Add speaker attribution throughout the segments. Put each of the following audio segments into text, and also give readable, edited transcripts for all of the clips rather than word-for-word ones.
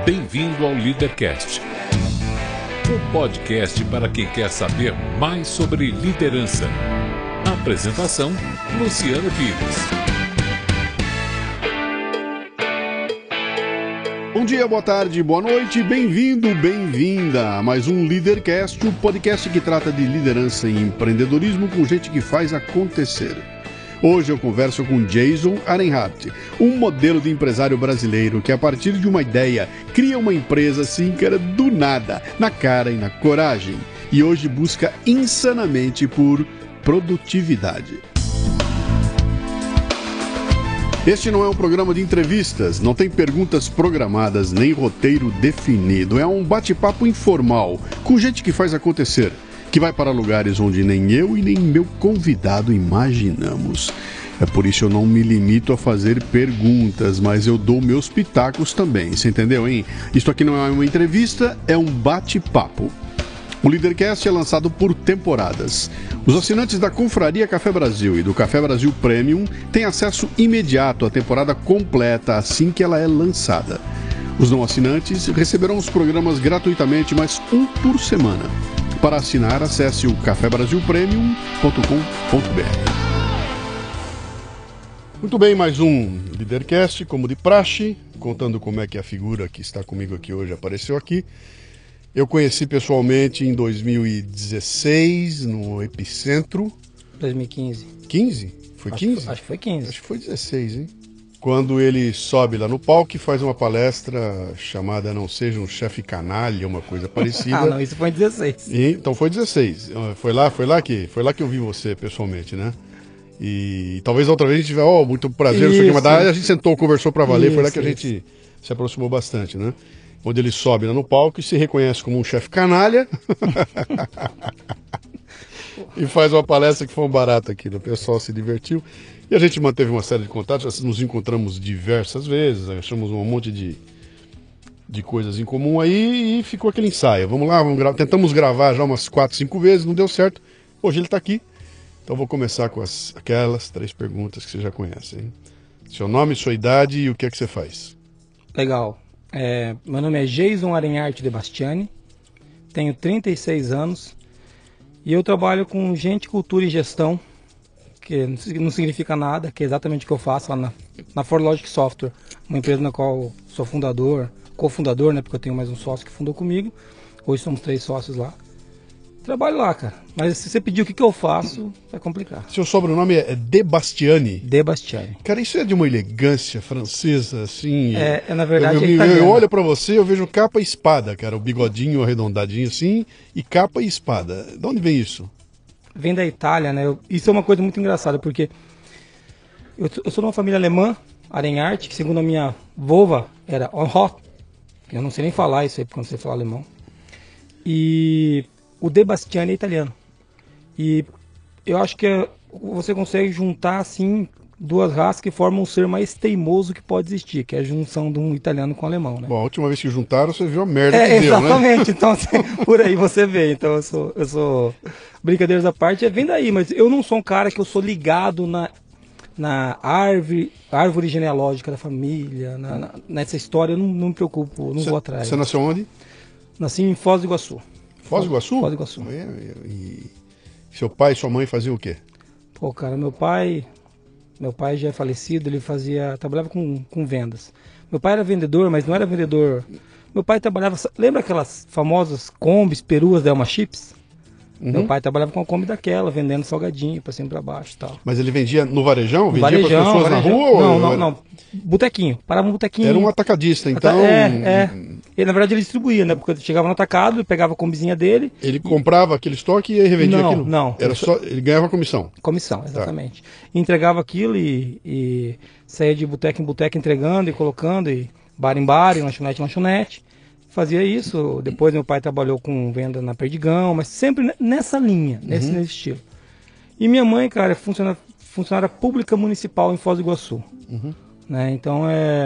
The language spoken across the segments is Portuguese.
Speaker 1: Bem-vindo ao Leadercast, um podcast para quem quer saber mais sobre liderança. Apresentação: Luciano Pires.
Speaker 2: Bom dia, boa tarde, boa noite, bem-vindo, bem-vinda a mais um Leadercast, o podcast que trata de liderança e empreendedorismo com gente que faz acontecer. Hoje eu converso com Jason Arenhardt, um modelo de empresário brasileiro que a partir de uma ideia cria uma empresa assim, cara, do nada, na cara e na coragem, e hoje busca insanamente por produtividade. Este não é um programa de entrevistas, não tem perguntas programadas nem roteiro definido. É um bate-papo informal, com gente que faz acontecer, que vai para lugares onde nem eu e nem meu convidado imaginamos. É por isso eu não me limito a fazer perguntas, mas eu dou meus pitacos também, você entendeu, hein? Isto aqui não é uma entrevista, é um bate-papo. O Leadercast é lançado por temporadas. Os assinantes da Confraria Café Brasil e do Café Brasil Premium têm acesso imediato à temporada completa assim que ela é lançada. Os não assinantes receberão os programas gratuitamente, mas um por semana. Para assinar, acesse o cafebrasilpremium.com.br. Muito bem, mais um Leadercast, como de praxe, contando como é que a figura que está comigo aqui hoje apareceu aqui. Eu conheci pessoalmente em 2016, no Epicentro.
Speaker 3: 2015.
Speaker 2: 15? Foi 15?
Speaker 3: Acho que foi 15.
Speaker 2: Acho que foi 16, hein? Quando ele sobe lá no palco e faz uma palestra chamada Não Seja um Chefe Canalha, uma coisa parecida.
Speaker 3: Ah, não, isso foi em 16.
Speaker 2: Então foi 16. Foi lá que eu vi você pessoalmente, né? E talvez outra vez a gente tiver, muito prazer, não sei o que, mas daí a gente sentou, conversou pra valer, foi lá que a gente se aproximou bastante, né? Onde ele sobe lá no palco e se reconhece como um chefe canalha. E faz uma palestra que foi um barato aqui, o pessoal se divertiu. E a gente manteve uma série de contatos, nos encontramos diversas vezes, achamos um monte de coisas em comum aí e ficou aquele ensaio. Vamos lá, tentamos gravar já umas 4, 5 vezes, não deu certo. Hoje ele está aqui, então vou começar com aquelas 3 perguntas que você já conhece, hein? Seu nome, sua idade e o que é que você faz?
Speaker 3: Legal. Meu nome é Jason Arenhardt de Bastiani, tenho 36 anos e eu trabalho com gente, cultura e gestão, que não significa nada, que é exatamente o que eu faço lá na ForLogic Software, uma empresa na qual sou fundador, cofundador, né, porque eu tenho mais um sócio que fundou comigo, hoje somos 3 sócios lá. Trabalho lá, cara, mas se você pedir o que eu faço, vai complicar.
Speaker 2: Seu sobrenome é De Bastiani?
Speaker 3: De Bastiani.
Speaker 2: Cara, isso é de uma elegância francesa, assim...
Speaker 3: Na verdade,
Speaker 2: eu olho pra você, eu vejo capa e espada, cara, o bigodinho arredondadinho assim, e capa e espada. De onde vem isso?
Speaker 3: Vem da Itália, né? Isso é uma coisa muito engraçada, porque eu sou de uma família alemã, Arenhardt, que segundo a minha vova era Onhot. Eu não sei nem falar isso aí, porque eu não sei falar alemão. E o De Bastiani é italiano. E eu acho que você consegue juntar, assim, 2 raças que formam um ser mais teimoso que pode existir, que é a junção de um italiano com um alemão, né?
Speaker 2: Bom, a última vez que juntaram, você viu a merda que deu, né?
Speaker 3: Exatamente, então assim, por aí você vê. Então eu sou... Brincadeiras à parte, vem daí, mas eu não sou um cara que eu sou ligado na árvore genealógica da família, nessa história eu não me preocupo, não vou atrás.
Speaker 2: Você nasceu onde?
Speaker 3: Nasci em Foz do Iguaçu.
Speaker 2: Foz do Iguaçu?
Speaker 3: Foz do Iguaçu.
Speaker 2: E seu pai e sua mãe faziam o quê?
Speaker 3: Pô, cara, meu pai já é falecido, ele trabalhava com vendas. Meu pai era vendedor, mas não era vendedor. Meu pai trabalhava, lembra aquelas famosas combis, peruas da Elma Chips? Uhum. Meu pai trabalhava com a Kombi daquela, vendendo salgadinho pra cima e pra baixo e tal.
Speaker 2: Mas ele vendia no varejão? Vendia
Speaker 3: varejão,
Speaker 2: para as pessoas na rua?
Speaker 3: Não. Botequinho. Parava um botequinho.
Speaker 2: Era um atacadista, então...
Speaker 3: E, na verdade ele distribuía, né? Porque chegava no atacado, ele pegava a combizinha dele...
Speaker 2: Ele comprava aquele estoque e revendia aquilo?
Speaker 3: Não.
Speaker 2: Ele ganhava comissão?
Speaker 3: Comissão, exatamente. Tá. Entregava aquilo e saía de boteca em boteca entregando e colocando, e bar em bar, lanchonete em lanchonete. Fazia isso, depois meu pai trabalhou com venda na Perdigão, mas sempre nessa linha, nesse estilo. E minha mãe, cara, é funcionária pública municipal em Foz do Iguaçu. Né? Então,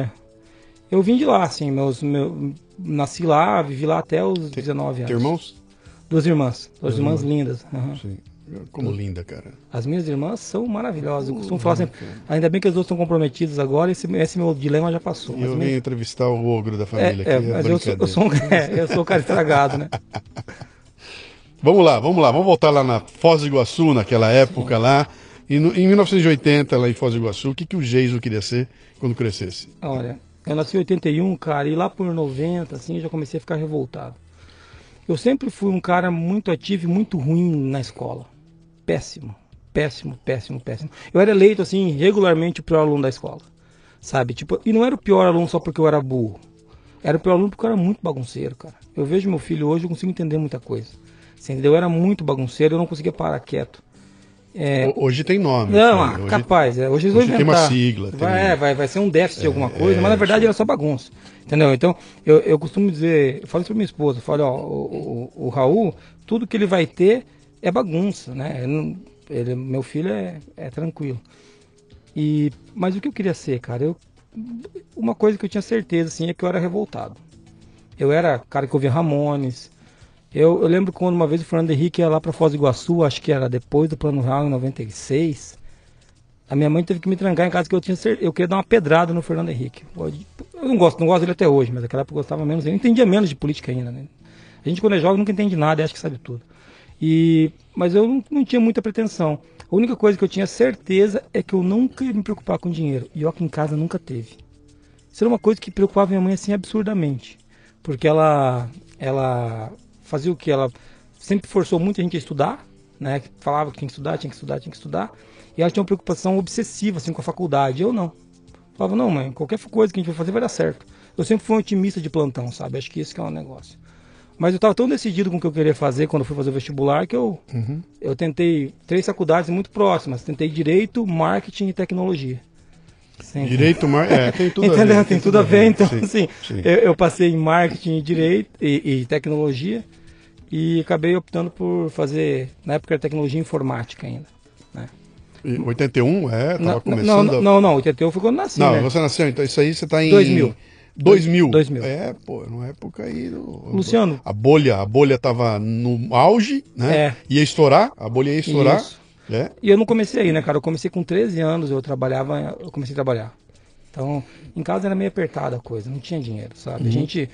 Speaker 3: eu vim de lá, assim, nasci lá, vivi lá até os 19 anos.
Speaker 2: Tem irmãos?
Speaker 3: 2 irmãs, 2 irmãs lindas.
Speaker 2: Sim. Como linda, cara.
Speaker 3: As minhas irmãs são maravilhosas. Eu costumo falar sempre, ainda bem que as duas estão comprometidas agora, esse meu dilema já passou.
Speaker 2: E eu venho entrevistar o ogro da família aqui.
Speaker 3: Mas eu sou o cara estragado, né?
Speaker 2: Vamos voltar lá na Foz do Iguaçu, naquela época lá. Em 1980, lá em Foz do Iguaçu, o que o Geiso queria ser quando crescesse?
Speaker 3: Olha, eu nasci em 81, cara, e lá por 90, assim, eu já comecei a ficar revoltado. Eu sempre fui um cara muito ativo e muito ruim na escola. Péssimo. Eu era eleito, assim, regularmente o pior aluno da escola, sabe? Tipo, e não era o pior aluno só porque eu era burro. Era o pior aluno porque eu era muito bagunceiro, cara. Eu vejo meu filho hoje, eu consigo entender muita coisa. Você entendeu? Eu era muito bagunceiro, eu não conseguia parar quieto.
Speaker 2: Hoje tem nome.
Speaker 3: Não, hoje, capaz. Hoje eles vão inventar.
Speaker 2: Tem uma sigla.
Speaker 3: Vai ser um déficit de alguma coisa, mas na verdade era só bagunça. Entendeu? Então, eu costumo dizer, eu falo isso pra minha esposa, eu falo, ó, o Raul, tudo que ele vai ter é bagunça, né? Meu filho é tranquilo. Mas o que eu queria ser, cara? Uma coisa que eu tinha certeza, assim, é que eu era revoltado. Eu era cara que ouvia Ramones. Eu lembro quando uma vez o Fernando Henrique ia lá pra Foz do Iguaçu, acho que era depois do Plano Real, em 96. A minha mãe teve que me trancar em casa que eu queria dar uma pedrada no Fernando Henrique. Eu não gosto dele até hoje, mas naquela época eu gostava menos. Eu entendia menos de política ainda, né? A gente quando é jovem nunca entende nada, acha que sabe tudo. Mas eu não tinha muita pretensão. A única coisa que eu tinha certeza é que eu nunca ia me preocupar com dinheiro. E aqui em casa nunca teve. Isso era uma coisa que preocupava minha mãe assim absurdamente. Porque ela fazia o que? Ela sempre forçou muito a gente a estudar, né? Falava que tinha que estudar. E ela tinha uma preocupação obsessiva assim, com a faculdade. Eu não. Falava, não, mãe, qualquer coisa que a gente vai fazer vai dar certo. Eu sempre fui um otimista de plantão, sabe? Acho que esse que é um negócio. Mas eu estava tão decidido com o que eu queria fazer quando eu fui fazer o vestibular que eu tentei 3 faculdades muito próximas. Tentei Direito, Marketing e Tecnologia. Sempre.
Speaker 2: Direito, tem tudo
Speaker 3: Entendeu?
Speaker 2: a ver.
Speaker 3: Tem tudo a ver. Então,
Speaker 2: sim,
Speaker 3: assim,
Speaker 2: sim.
Speaker 3: Eu passei em Marketing e Direito e Tecnologia e acabei optando por fazer, na época era Tecnologia Informática ainda. Né?
Speaker 2: 81, tava começando...
Speaker 3: Não, 81 foi quando eu nasci, né?
Speaker 2: Você nasceu, então isso aí você tá em...
Speaker 3: 2000.
Speaker 2: 2000.
Speaker 3: Numa
Speaker 2: época aí...
Speaker 3: Luciano.
Speaker 2: A bolha tava no auge, né? Ia estourar, a bolha ia estourar.
Speaker 3: Isso. E eu não comecei aí, né, cara? Eu comecei com 13 anos, eu comecei a trabalhar. Então, em casa era meio apertada a coisa, não tinha dinheiro, sabe?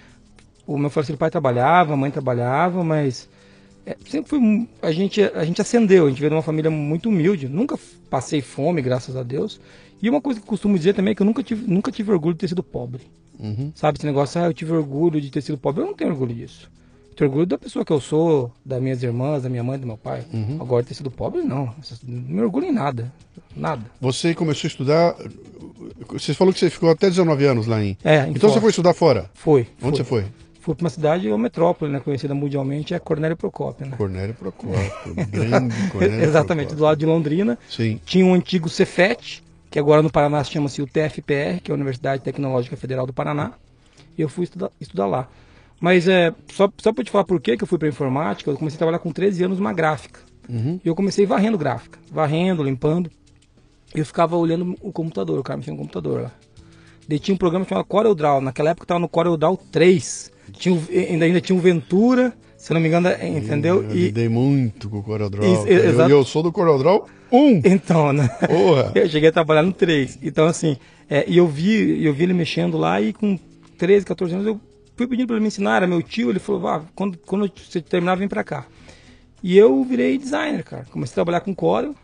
Speaker 3: O meu falecido pai trabalhava, a mãe trabalhava, mas sempre foi... A gente ascendeu, a gente veio de uma família muito humilde, nunca passei fome, graças a Deus. E uma coisa que eu costumo dizer também é que eu nunca tive orgulho de ter sido pobre. Sabe, esse negócio, eu tive orgulho de ter sido pobre. Eu não tenho orgulho disso. Eu tenho orgulho da pessoa que eu sou, das minhas irmãs, da minha mãe, do meu pai. Agora, ter sido pobre, não. Não me orgulho em nada. Nada.
Speaker 2: Você começou a estudar... Você falou que você ficou até 19 anos lá em... Então
Speaker 3: Foz.
Speaker 2: Você foi estudar fora?
Speaker 3: Onde
Speaker 2: você foi?
Speaker 3: Fui para uma cidade, uma metrópole, né, conhecida mundialmente, é Cornélio Procópio, né?
Speaker 2: Cornélio Procópio, grande Cornélio
Speaker 3: Exatamente,
Speaker 2: Procópio.
Speaker 3: Do lado de Londrina.
Speaker 2: Sim.
Speaker 3: Tinha um antigo Cefet, que agora no Paraná chama-se o TFPR, que é a Universidade Tecnológica Federal do Paraná. E eu fui estudar lá. Mas só para te falar por que eu fui para informática, eu comecei a trabalhar com 13 anos numa gráfica. E eu comecei varrendo gráfica, limpando. E eu ficava olhando o computador, o cara mexia no computador lá. Daí tinha um programa chamado CorelDRAW, naquela época estava no CorelDRAW 3. Ainda tinha o Ventura, se eu não me engano, entendeu?
Speaker 2: Eu lidei muito com o CorelDRAW.
Speaker 3: Eu
Speaker 2: sou do CorelDRAW 1.
Speaker 3: Então, né?
Speaker 2: Porra.
Speaker 3: Eu cheguei a trabalhar no 3. Então, assim, e eu vi ele mexendo lá e com 13, 14 anos eu fui pedindo para ele me ensinar, era meu tio, ele falou, quando você terminar, vem para cá. E eu virei designer, cara. Comecei a trabalhar com Corel.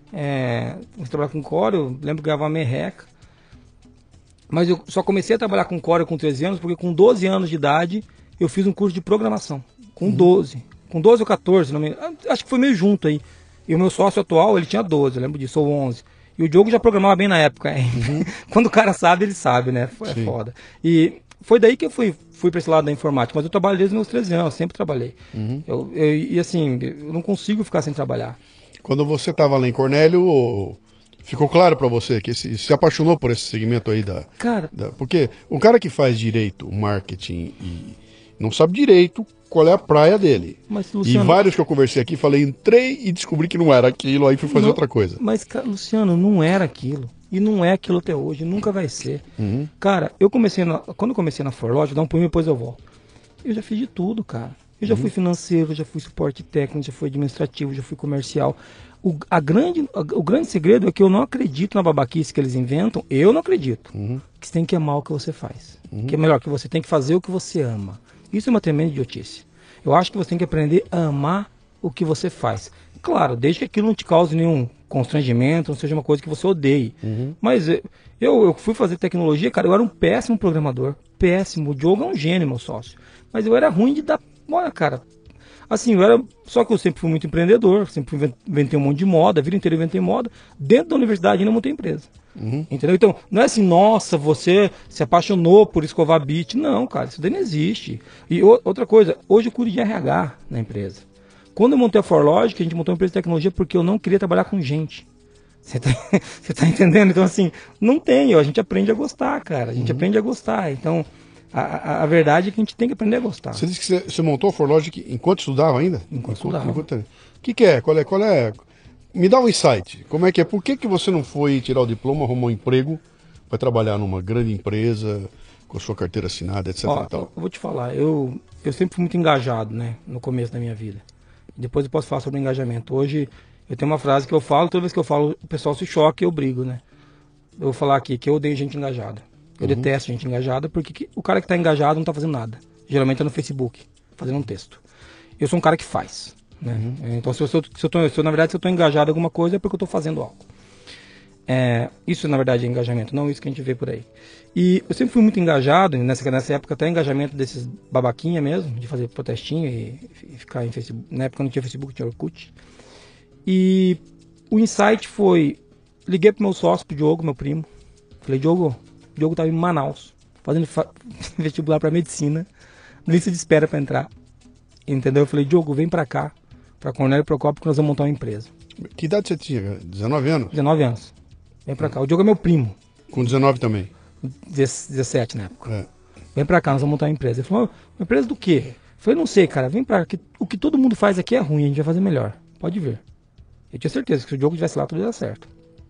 Speaker 3: Lembro que ganhava uma merreca. Mas eu só comecei a trabalhar com Corel com 13 anos, porque com 12 anos de idade eu fiz um curso de programação. Com 12. Com 12 ou 14, acho que foi meio junto aí. E o meu sócio atual, ele tinha 12, eu lembro disso, ou 11. E o Diogo já programava bem na época. Quando o cara sabe, ele sabe, né? É foda. E foi daí que eu fui para esse lado da informática. Mas eu trabalho desde os meus 13 anos, sempre trabalhei. E assim, eu não consigo ficar sem trabalhar.
Speaker 2: Quando você estava lá em Cornélio, ficou claro para você que se apaixonou por esse segmento aí porque o cara que faz direito, marketing e não sabe direito qual é a praia dele.
Speaker 3: Mas, Luciano,
Speaker 2: e vários que eu conversei aqui, entrei e descobri que não era aquilo, aí fui fazer outra coisa.
Speaker 3: Mas, Luciano, não era aquilo. E não é aquilo até hoje, nunca vai ser. Cara, quando eu comecei na Forlodge, dá um pulinho e depois eu volto. Eu já fiz de tudo, cara. Eu já fui financeiro, já fui suporte técnico, já fui administrativo, já fui comercial. O grande segredo é que eu não acredito na babaquice que eles inventam. Eu não acredito. Que você tem que amar o que você faz. Que é melhor, que você tem que fazer o que você ama. Isso é uma tremenda idiotice. Eu acho que você tem que aprender a amar o que você faz. Claro, desde que aquilo não te cause nenhum constrangimento, não seja uma coisa que você odeie. Mas eu fui fazer tecnologia, cara, eu era um péssimo programador. Péssimo. O Diogo é um gênio, meu sócio. Mas eu era ruim de dar... Olha, cara... Assim, só que eu sempre fui muito empreendedor, sempre inventei um monte de moda, a vida inteira eu inventei moda. Dentro da universidade ainda montei empresa. Entendeu? Então, não é assim, nossa, você se apaixonou por escovar bit. Não, cara, isso daí não existe. E outra coisa, hoje eu cuido de RH na empresa. Quando eu montei a ForLogic, a gente montou uma empresa de tecnologia porque eu não queria trabalhar com gente. Você tá entendendo? Então, assim, não tem, a gente aprende a gostar, cara. A gente aprende a gostar. Então... A verdade é que a gente tem que aprender a gostar.
Speaker 2: Você disse que você montou a ForLogic enquanto estudava ainda?
Speaker 3: Enquanto estudava.
Speaker 2: O que é? Qual é? Me dá um insight. Como é que é? Por que você não foi tirar o diploma, arrumar um emprego para trabalhar numa grande empresa, com a sua carteira assinada, etc.
Speaker 3: Ó,
Speaker 2: e tal?
Speaker 3: eu vou te falar, eu sempre fui muito engajado, né, no começo da minha vida. Depois eu posso falar sobre engajamento. Hoje eu tenho uma frase que eu falo, toda vez que eu falo o pessoal se choca e eu brigo, né. Eu vou falar aqui que eu odeio gente engajada. Eu detesto gente engajada, porque o cara que está engajado não está fazendo nada. Geralmente é no Facebook, fazendo um texto. Eu sou um cara que faz. Né? Então, se eu na verdade, se eu estou engajado em alguma coisa, é porque eu estou fazendo algo. Isso, na verdade, é engajamento, não isso que a gente vê por aí. E eu sempre fui muito engajado, nessa época até engajamento desses babaquinha mesmo, de fazer protestinho e ficar em Facebook. Na época não tinha Facebook, tinha Orkut. E o insight foi, liguei pro meu sócio, pro Diogo, meu primo. Falei, Diogo estava em Manaus, fazendo vestibular para medicina, lista de espera para entrar. Entendeu? Eu falei, Diogo, vem para cá, para Cornélio Procópio, que nós vamos montar uma empresa.
Speaker 2: Que idade você tinha, cara? 19 anos?
Speaker 3: 19 anos. Vem para cá. O Diogo é meu primo.
Speaker 2: Com 19 também?
Speaker 3: 17 na época. Vem para cá, nós vamos montar uma empresa. Ele falou, uma empresa do quê? Eu falei, não sei, cara, vem para cá. O que todo mundo faz aqui é ruim, a gente vai fazer melhor. Pode vir. Eu tinha certeza que se o Diogo estivesse lá, tudo ia dar certo.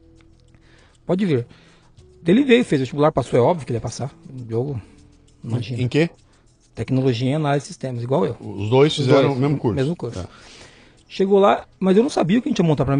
Speaker 3: Pode vir. Ele veio, fez o vestibular, passou, é óbvio que ele ia passar. O Diogo, imagina.
Speaker 2: Em quê?
Speaker 3: Tecnologia e análise de sistemas, igual eu.
Speaker 2: Os dois fizeram o mesmo curso?
Speaker 3: Mesmo curso. Tá. Chegou lá, mas eu não sabia o que a gente ia montar.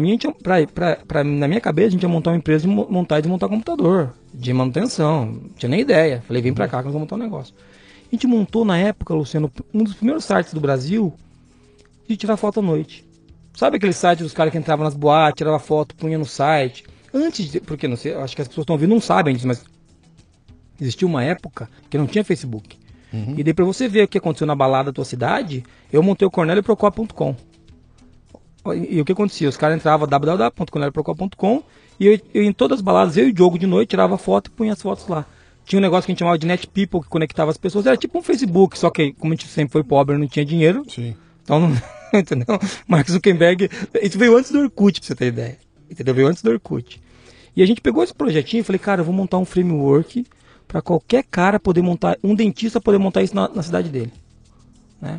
Speaker 3: Na minha cabeça, a gente ia montar uma empresa de montar e desmontar computador, de manutenção. Não tinha nem ideia. Falei, vem pra cá que nós vamos montar um negócio. A gente montou na época, Luciano, um dos primeiros sites do Brasil de tirar foto à noite. Sabe aquele site dos caras que entravam nas boates, tirava foto, punha no site? Porque não sei, acho que as pessoas estão ouvindo não sabem disso, mas existia uma época que não tinha Facebook. E daí pra você ver o que aconteceu na balada da tua cidade, eu montei o cornelioprocopio.com. E o que acontecia? Os caras entravam www.cornelioprocopio.com e eu em todas as baladas, eu e o Diogo de noite, tirava foto e punha as fotos lá. Tinha um negócio que a gente chamava de Net People, que conectava as pessoas. Era tipo um Facebook, só que como a gente sempre foi pobre, não tinha dinheiro.
Speaker 2: Sim.
Speaker 3: Então, não, entendeu? Mark Zuckerberg, isso veio antes do Orkut, pra você ter ideia. Entendeu? Veio antes do Orkut. E a gente pegou esse projetinho e falei, cara, eu vou montar um framework para qualquer cara poder montar, um dentista poder montar isso na cidade dele. Né?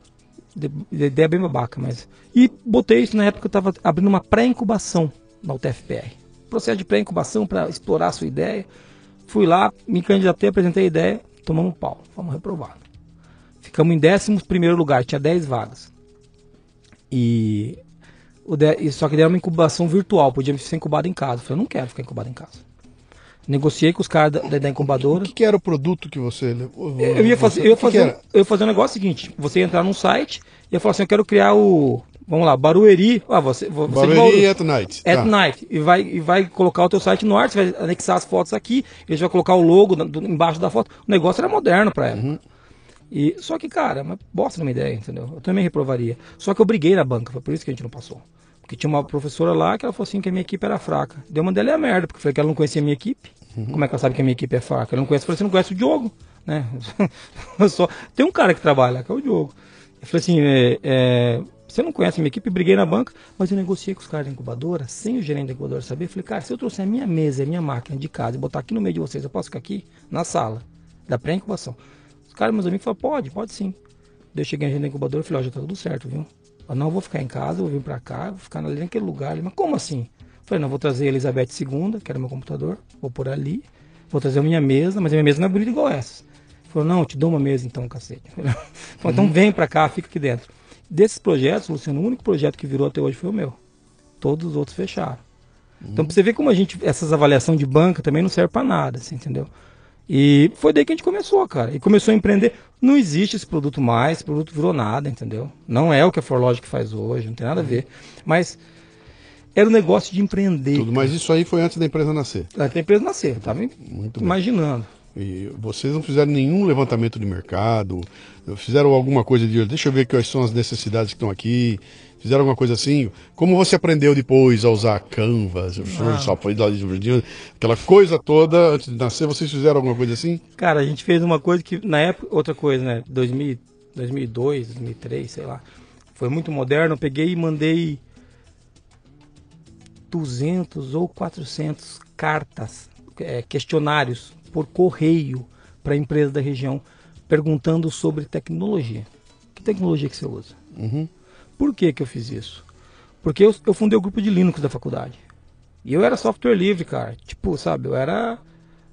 Speaker 3: Ideia bem babaca, mas... E botei isso na época que eu estava abrindo uma pré-incubação na UTFPR. Processo de pré-incubação para explorar a sua ideia. Fui lá, me candidatei, apresentei a ideia, tomamos um pau, fomos reprovados. Ficamos em 11º lugar, tinha 10 vagas. Só que deram uma incubação virtual, podia ser incubado em casa. Eu falei, eu não quero ficar incubado em casa. Negociei com os caras da incubadora.
Speaker 2: O que era o produto que você levou?
Speaker 3: Eu ia fazer um negócio seguinte: você ia entrar num site e ia falar assim, eu quero criar o... Vamos lá, Barueri.
Speaker 2: Barueri at Night.
Speaker 3: At Night. E vai colocar o teu site no ar, você vai anexar as fotos aqui, ele vai colocar o logo embaixo da foto. O negócio era moderno pra ela. Só que, cara, uma bosta numa ideia, entendeu? Eu também reprovaria. Só que eu briguei na banca, foi por isso que a gente não passou. Porque tinha uma professora lá que ela falou assim que a minha equipe era fraca. Deu uma dela a merda, porque eu falei que ela não conhecia a minha equipe. Como é que ela sabe que a minha equipe é fraca? Ela não conhece, eu falei, você não conhece o Diogo, né? Tem um cara que trabalha, que é o Diogo. Eu falei assim, você não conhece a minha equipe, briguei na banca, mas eu negociei com os caras da incubadora, sem o gerente da incubadora saber. Eu falei, cara, se eu trouxer a minha mesa, a minha máquina de casa e botar aqui no meio de vocês, eu posso ficar aqui na sala da pré-incubação. Os caras, meus amigos, falaram, pode sim. Daí eu cheguei na gerente da incubadora e falei, já tá tudo certo, viu? Eu não vou ficar em casa, vou vir pra cá, vou ficar ali naquele lugar. Mas como assim? Eu falei, não, vou trazer a Elizabeth II, que era meu computador, vou pôr ali, vou trazer a minha mesa, mas a minha mesa não é bonita igual essa. Falou, não, eu te dou uma mesa então, cacete. Falei, então vem pra cá, fica aqui dentro. Desses projetos, Luciano, o único projeto que virou até hoje foi o meu. Todos os outros fecharam. Então pra você ver como essas avaliações de banca também não servem pra nada, assim, entendeu? E foi daí que a gente começou, cara. E começou a empreender. Não existe esse produto mais, esse produto virou nada, entendeu? Não é o que a Forlogic faz hoje, não tem nada a ver. Mas era um negócio de empreender.
Speaker 2: Tudo, mas isso aí foi antes da empresa nascer.
Speaker 3: Antes da empresa nascer, eu tava imaginando.
Speaker 2: E vocês não fizeram nenhum levantamento de mercado, fizeram alguma coisa de, deixa eu ver quais são as necessidades que estão aqui, fizeram alguma coisa assim? Como você aprendeu depois a usar Canvas, aquela coisa toda, antes de nascer, vocês fizeram alguma coisa assim?
Speaker 3: Cara, a gente fez uma coisa que, na época, outra coisa, né, 2002, 2003, sei lá, foi muito moderno, eu peguei e mandei 200 ou 400 cartas, questionários, por correio para a empresa da região, perguntando sobre tecnologia. Que tecnologia que você usa? Por que eu fiz isso? Porque eu fundei o grupo de Linux da faculdade. E eu era software livre, cara. Tipo, sabe, eu era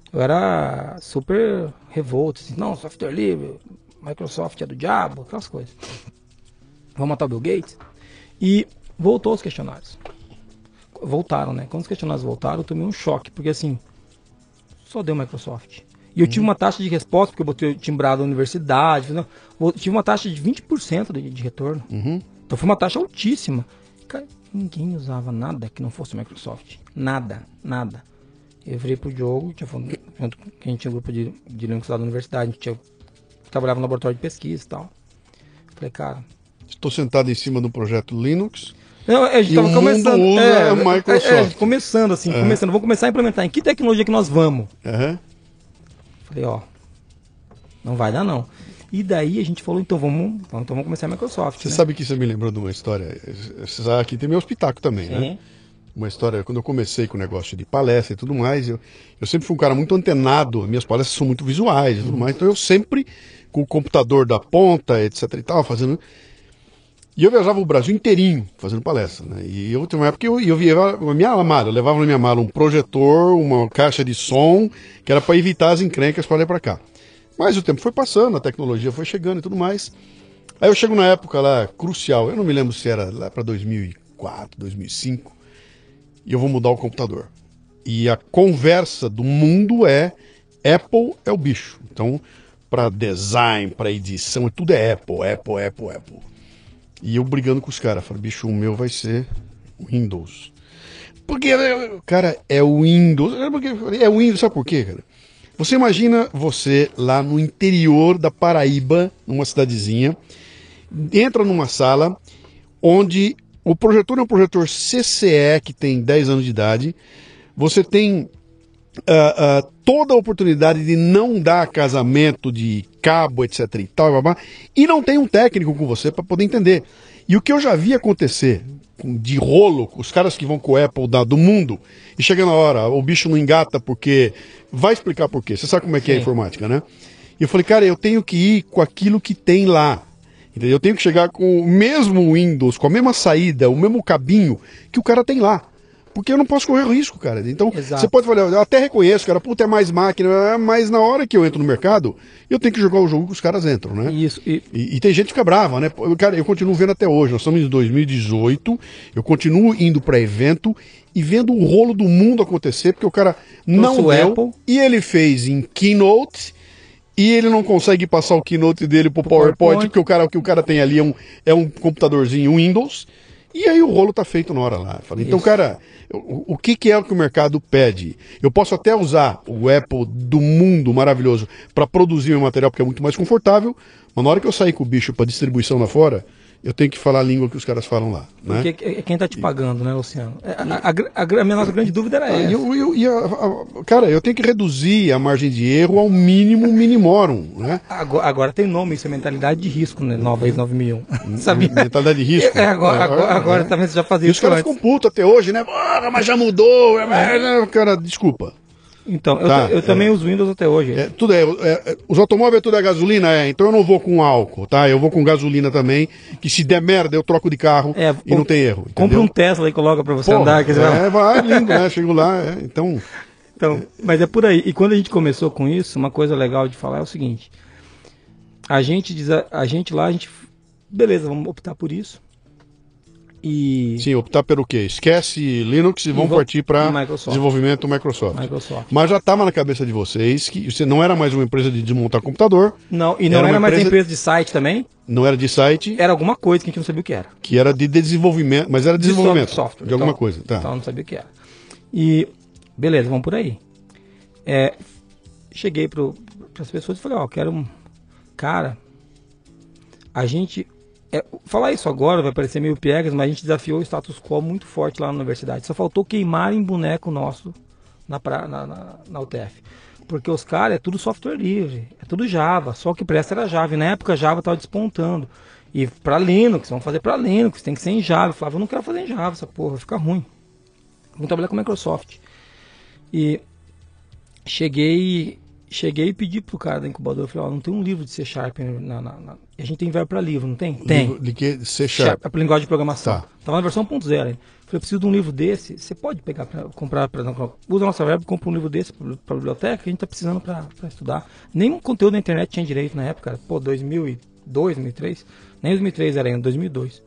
Speaker 3: super revolto. Assim, não, software livre, Microsoft é do diabo, aquelas coisas. Vamos matar o Bill Gates? E voltou os questionários. Voltaram, né? Quando os questionários voltaram, eu tomei um choque, porque assim, só deu Microsoft. E eu tive uma taxa de resposta, porque eu botei timbrado na universidade, eu tive uma taxa de 20% de retorno. Então foi uma taxa altíssima. Cara, ninguém usava nada que não fosse Microsoft. Nada. Eu virei pro Diogo, junto com quem tinha um grupo de Linux lá da universidade, a gente trabalhava no laboratório de pesquisa e tal. Falei, cara...
Speaker 2: Estou sentado em cima do projeto Linux...
Speaker 3: Não, a gente estava começando.
Speaker 2: Usa Microsoft.
Speaker 3: Começando assim, vamos começar a implementar. Em que tecnologia que nós vamos? Falei, ó, não vai dar não. E daí a gente falou, então vamos começar a Microsoft.
Speaker 2: Você sabe que isso me lembrou de uma história. Aqui tem meu espetáculo também,
Speaker 3: Sim.
Speaker 2: Né? Uma história, quando eu comecei com o negócio de palestra e tudo mais, eu sempre fui um cara muito antenado, minhas palestras são muito visuais e tudo mais, então eu sempre, com o computador da ponta, etc e tal, fazendo... E eu viajava o Brasil inteirinho fazendo palestra, né? E eu tinha uma época que eu viajava a minha mala, eu levava na minha mala um projetor, uma caixa de som, que era para evitar as encrencas para lá e para cá. Mas o tempo foi passando, a tecnologia foi chegando e tudo mais. Aí eu chego na época lá crucial, eu não me lembro se era lá para 2004, 2005, e eu vou mudar o computador. E a conversa do mundo é Apple é o bicho. Então, para design, para edição, tudo é Apple. E eu brigando com os caras, falei, bicho, o meu vai ser Windows. Porque, cara, é o Windows. É o Windows, sabe por quê, cara? Você imagina você lá no interior da Paraíba, numa cidadezinha, entra numa sala onde o projetor é um projetor CCE, que tem 10 anos de idade, você tem toda a oportunidade de não dar casamento de cabo, etc e tal, e não tem um técnico com você para poder entender. E o que eu já vi acontecer de rolo, os caras que vão com o Apple do mundo, e chega na hora, o bicho não engata porque... Vai explicar por quê. Você sabe como é que é a informática, né? E eu falei, cara, eu tenho que ir com aquilo que tem lá. Entendeu? Eu tenho que chegar com o mesmo Windows, com a mesma saída, o mesmo cabinho que o cara tem lá. Porque eu não posso correr risco, cara. Então,
Speaker 3: Exato.
Speaker 2: Você pode falar, eu até reconheço, cara, puta, é mais máquina, mas na hora que eu entro no mercado, eu tenho que jogar o jogo que os caras entram, né?
Speaker 3: Isso.
Speaker 2: E tem gente que fica brava, né? Cara, eu continuo vendo até hoje, nós estamos em 2018, eu continuo indo para evento e vendo o rolo do mundo acontecer, porque o cara não deu,
Speaker 3: Apple.
Speaker 2: E ele fez em Keynote, e ele não consegue passar o Keynote dele pro PowerPoint, porque o que o cara tem ali é um computadorzinho Windows, e aí o rolo tá feito na hora lá. Falei, então, cara, o que é o que o mercado pede? Eu posso até usar o Apple do mundo maravilhoso para produzir meu material, porque é muito mais confortável, mas na hora que eu sair com o bicho para distribuição lá fora, eu tenho que falar a língua que os caras falam lá. Né?
Speaker 3: Porque é quem tá te pagando, né, Luciano? A minha nossa grande dúvida era essa.
Speaker 2: Cara, eu tenho que reduzir a margem de erro ao mínimo minimorum, né?
Speaker 3: Agora tem nome, isso é mentalidade de risco, né? Nova 9001. Sabia?
Speaker 2: Mentalidade de risco.
Speaker 3: Agora também você já fazia
Speaker 2: isso. E os caras ficam putos até hoje, né? Mas já mudou. Cara, desculpa.
Speaker 3: Então, eu também uso Windows até hoje.
Speaker 2: Os automóveis tudo é gasolina, então eu não vou com álcool, tá? Eu vou com gasolina também, que se der merda eu troco de carro e não tem erro.
Speaker 3: Compra um Tesla e coloca pra você andar.
Speaker 2: Vai lindo, né? Chego lá,
Speaker 3: então, mas é por aí. E quando a gente começou com isso, uma coisa legal de falar é o seguinte, a gente lá, beleza, vamos optar por isso.
Speaker 2: Sim, optar pelo quê? Esquece Linux e vamos partir para desenvolvimento Microsoft. Mas já estava na cabeça de vocês que você não era mais uma empresa de desmontar computador.
Speaker 3: Não, e não era mais uma empresa de site também.
Speaker 2: Não era de site.
Speaker 3: Era alguma coisa que a gente não sabia o que era.
Speaker 2: Que era de desenvolvimento, mas era desenvolvimento.
Speaker 3: Software.
Speaker 2: De alguma coisa. Tá.
Speaker 3: Então não sabia o que era. E, beleza, vamos por aí. Cheguei para as pessoas e falei, cara, a gente... falar isso agora vai parecer meio piegas, mas a gente desafiou o status quo muito forte lá na universidade. Só faltou queimarem boneco nosso na UTF. Porque os caras é tudo software livre, é tudo Java, só o que presta era Java. E na época Java estava despontando. E para Linux, vamos fazer para Linux, tem que ser em Java. Eu falava, eu não quero fazer em Java essa porra, fica ruim. Vamos trabalhar com Microsoft. E cheguei e pedi pro cara da incubadora, eu falei, não tem um livro de C Sharp a gente tem verbo para livro, não tem? Tem.
Speaker 2: Livro de que? C Sharp.
Speaker 3: É para linguagem de programação.
Speaker 2: Tá.
Speaker 3: Tava na versão 1.0. Falei, eu preciso de um livro desse, você pode pegar comprar, usa a nossa verbo, compra um livro desse para biblioteca, a gente tá precisando para estudar. Nenhum conteúdo na internet tinha direito na época, cara. Pô, 2002, 2003, nem 2003 era ainda, 2002.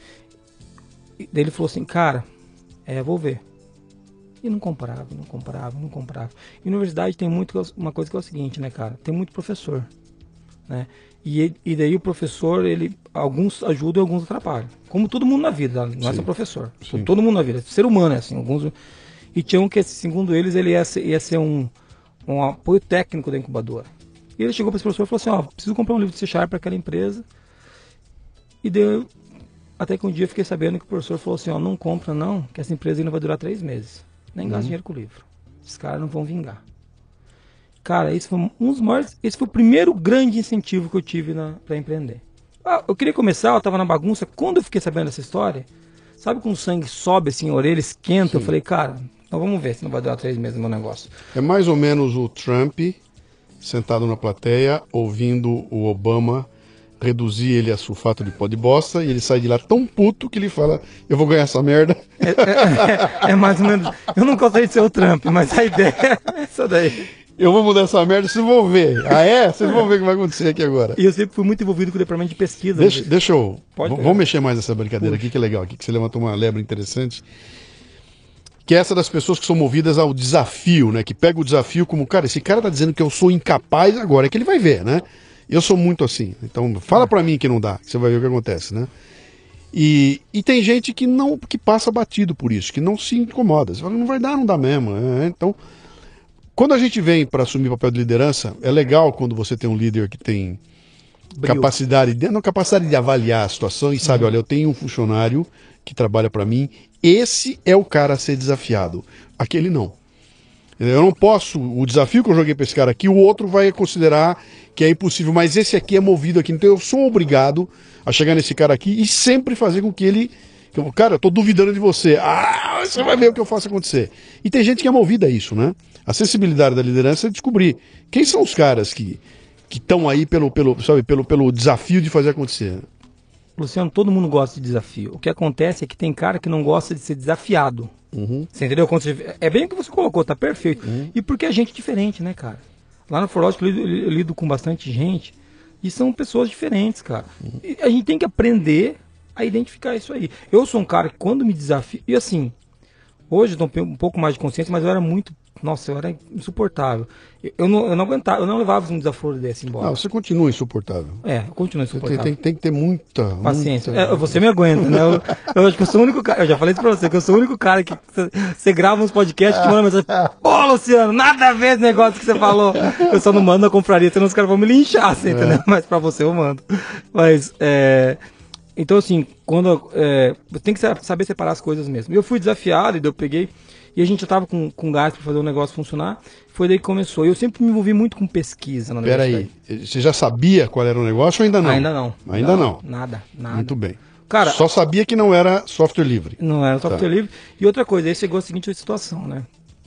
Speaker 3: E daí ele falou assim, cara, vou ver. E não comprava. E na universidade tem uma coisa que é o seguinte, né, cara? Tem muito professor, né? E daí o professor, alguns ajudam e alguns atrapalham. Como todo mundo na vida, não é só professor. Sim. Todo mundo na vida. Ser humano é assim. E tinham que, segundo eles, ele ia ser um apoio técnico da incubadora. E ele chegou para esse professor e falou assim, preciso comprar um livro de C Sharp para aquela empresa. E deu... Até que um dia eu fiquei sabendo que o professor falou assim, não compra não, que essa empresa ainda vai durar 3 meses. Nem gasta dinheiro com o livro. Esses caras não vão vingar. Cara, esse foi esse foi o primeiro grande incentivo que eu tive para empreender. Eu queria começar, eu tava na bagunça. Quando eu fiquei sabendo dessa história, sabe quando o sangue sobe assim, a orelha esquenta? Sim. Eu falei, cara, então vamos ver se não vai durar 3 meses o meu negócio.
Speaker 2: É mais ou menos o Trump sentado na plateia, ouvindo o Obama reduzir ele a sulfato de pó de bosta, e ele sai de lá tão puto que ele fala, eu vou ganhar essa merda.
Speaker 3: É mais ou menos, eu não gostaria de ser o Trump, mas a ideia é essa daí.
Speaker 2: Eu vou mudar essa merda, vocês vão ver. Ah, é? Vocês vão ver o que vai acontecer aqui agora.
Speaker 3: E eu sempre fui muito envolvido com o departamento de pesquisa.
Speaker 2: Deixa eu... Vamos mexer mais nessa brincadeira aqui, que é legal. Aqui que você levantou uma lebre interessante. Que é essa das pessoas que são movidas ao desafio, né? Que pega o desafio como, cara, esse cara tá dizendo que eu sou incapaz agora, é que ele vai ver, né? Eu sou muito assim. Então, fala pra mim que não dá, que você vai ver o que acontece, né? E tem gente que passa batido por isso, que não se incomoda. Você fala, não vai dar, não dá mesmo. Então... Quando a gente vem para assumir papel de liderança, é legal quando você tem um líder que tem capacidade de avaliar a situação e sabe, olha, eu tenho um funcionário que trabalha para mim, esse é o cara a ser desafiado, aquele não. Eu não posso, o desafio que eu joguei para esse cara aqui, o outro vai considerar que é impossível, mas esse aqui é movido aqui, então eu sou obrigado a chegar nesse cara aqui e sempre fazer com que ele... Cara, eu tô duvidando de você. Você vai ver o que eu faço acontecer. E tem gente que é movida a isso, né? A sensibilidade da liderança é descobrir quem são os caras que estão aí pelo desafio de fazer acontecer.
Speaker 3: Luciano, todo mundo gosta de desafio. O que acontece é que tem cara que não gosta de ser desafiado. Você entendeu? É bem o que você colocou, tá perfeito. E porque a gente é diferente, né, cara? Lá no Forlógico eu lido com bastante gente e são pessoas diferentes, cara. E a gente tem que aprender a identificar isso aí. Eu sou um cara que quando me desafio... E assim, hoje eu tenho um pouco mais de consciência, mas eu era muito... Nossa, eu era insuportável. Eu não aguentava, eu não levava um desaforo desse embora.
Speaker 2: Não, você continua insuportável.
Speaker 3: Eu continuo insuportável.
Speaker 2: Tem que ter muita
Speaker 3: paciência. Você me aguenta, né? Eu acho que eu sou o único cara, eu já falei isso pra você, que eu sou o único cara que você grava uns podcasts que manda mensagem, pô, Luciano, nada a ver esse negócio que você falou. Eu só não mando na confraria, senão os caras vão me linchar, você entendeu? Mas pra você eu mando. Mas, então assim, tem que saber separar as coisas mesmo. Eu fui desafiado e eu peguei... E a gente já tava com gás para fazer o negócio funcionar. Foi daí que começou. Eu sempre me envolvi muito com pesquisa na universidade.
Speaker 2: Peraí, você já sabia qual era o negócio ou ainda não?
Speaker 3: Ainda não.
Speaker 2: Ainda não?
Speaker 3: Nada.
Speaker 2: Muito bem.
Speaker 3: Cara,
Speaker 2: só sabia que não era software livre.
Speaker 3: Não era software livre. E outra coisa, aí chegou a seguinte situação, né?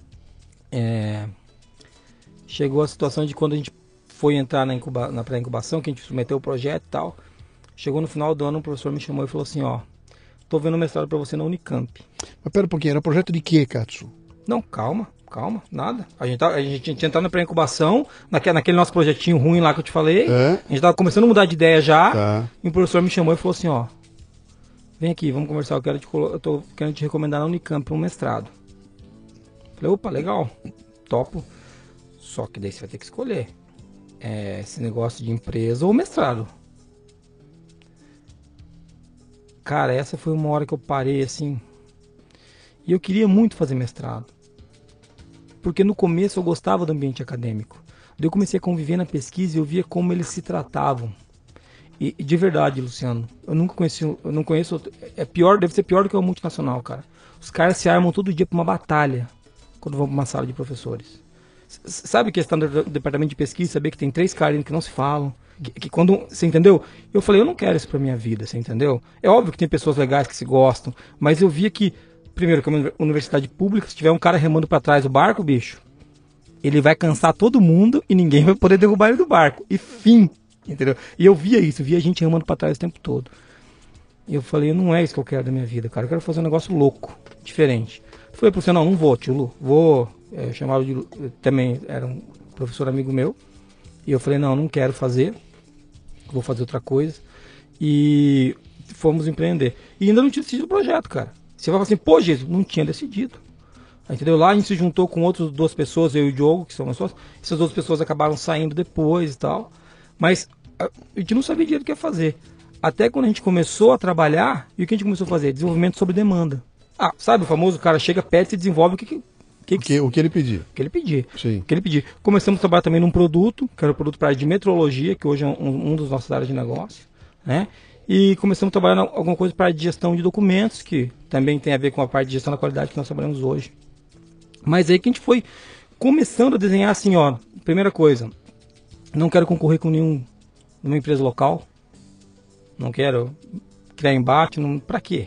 Speaker 3: Chegou a situação de quando a gente foi entrar na pré-incubação, que a gente submeteu o projeto e tal. Chegou no final do ano, o professor me chamou e falou assim, tô vendo um mestrado para você na Unicamp.
Speaker 2: Mas pera um pouquinho, era projeto de quê, Katsu?
Speaker 3: Não, calma. calma, nada. A gente tinha entrado na pré-incubação, naquele nosso projetinho ruim lá que eu te falei. A gente tava começando a mudar de ideia já.
Speaker 2: Tá.
Speaker 3: E o professor me chamou e falou assim, ó. Vem aqui, vamos conversar, eu tô querendo te recomendar na Unicamp para um mestrado. Falei, opa, legal, topo. Só que daí você vai ter que escolher esse negócio de empresa ou mestrado. Cara, essa foi uma hora que eu parei assim. E eu queria muito fazer mestrado. Porque no começo eu gostava do ambiente acadêmico. Daí eu comecei a conviver na pesquisa e eu via como eles se tratavam. E de verdade, Luciano, eu não conheço, deve ser pior do que o multinacional, cara. Os caras se armam todo dia pra uma batalha quando vão pra uma sala de professores. Sabe que está no departamento de pesquisa, saber que tem 3 caras que não se falam, que quando, você entendeu? Eu falei, eu não quero isso pra minha vida, você entendeu? É óbvio que tem pessoas legais que se gostam, mas eu via que, primeiro, que é uma universidade pública, se tiver um cara remando pra trás do barco, bicho, ele vai cansar todo mundo e ninguém vai poder derrubar ele do barco. E fim. Entendeu? E eu via isso, via a gente remando pra trás o tempo todo. E eu falei, não é isso que eu quero da minha vida, cara. Eu quero fazer um negócio louco, diferente. Eu falei pro você, não vou, tio Lu. Vou. Eu chamava de. Também era um professor amigo meu. E eu falei, não quero fazer. Vou fazer outra coisa. E fomos empreender. E ainda não tinha decidido o projeto, cara. Você vai falar assim, pô, Jesus, não tinha decidido. Entendeu? Lá a gente se juntou com outras 2 pessoas, eu e o Diogo, que são meus sócios. Essas 2 pessoas acabaram saindo depois e tal. Mas a gente não sabia direito o que ia fazer. Até quando a gente começou a trabalhar, e o que a gente começou a fazer? Desenvolvimento sobre demanda. Sabe o famoso cara chega, pede e desenvolve o que ele pedir. O que ele pedir.
Speaker 2: Sim.
Speaker 3: O que ele pedir. Começamos a trabalhar também num produto, que era o produto para a área de metrologia, que hoje é um dos nossos áreas de negócio, né? E começamos a trabalhar alguma coisa para a área de gestão de documentos, que também tem a ver com a parte de gestão da qualidade que nós trabalhamos hoje. Mas aí que a gente foi começando a desenhar assim, ó, primeira coisa, não quero concorrer com nenhuma empresa local. Não quero criar embate. Pra quê?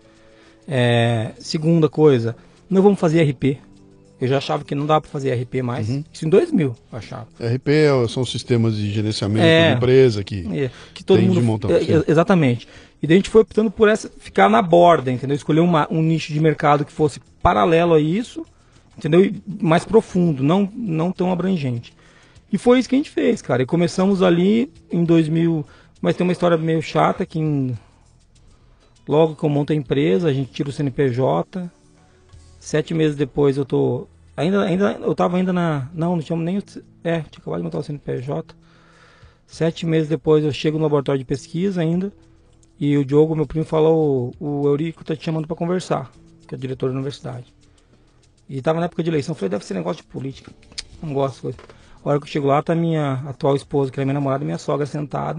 Speaker 3: Segunda coisa, não vamos fazer RP. Eu já achava que não dava para fazer RP mais. Isso em 2000, eu achava.
Speaker 2: RP são sistemas de gerenciamento de empresa que
Speaker 3: todo
Speaker 2: tem
Speaker 3: mundo,
Speaker 2: de montão.
Speaker 3: exatamente. E daí a gente foi optando por ficar na borda, entendeu? Escolher um nicho de mercado que fosse paralelo a isso, entendeu? E mais profundo, não tão abrangente. E foi isso que a gente fez, cara. E começamos ali em 2000, mas tem uma história meio chata que logo que eu monto a empresa, a gente tira o CNPJ. 7 meses depois eu tô eu tava ainda não tinha nem tinha acabado de montar o CNPJ. 7 meses depois eu chego no laboratório de pesquisa ainda. E o Diogo, meu primo, falou, o Eurico tá te chamando para conversar, que é o diretor da universidade. E tava na época de eleição, eu falei, deve ser negócio de política. Não gosto de coisa. A hora que eu chego lá, tá minha atual esposa, que é minha namorada, e minha sogra sentada.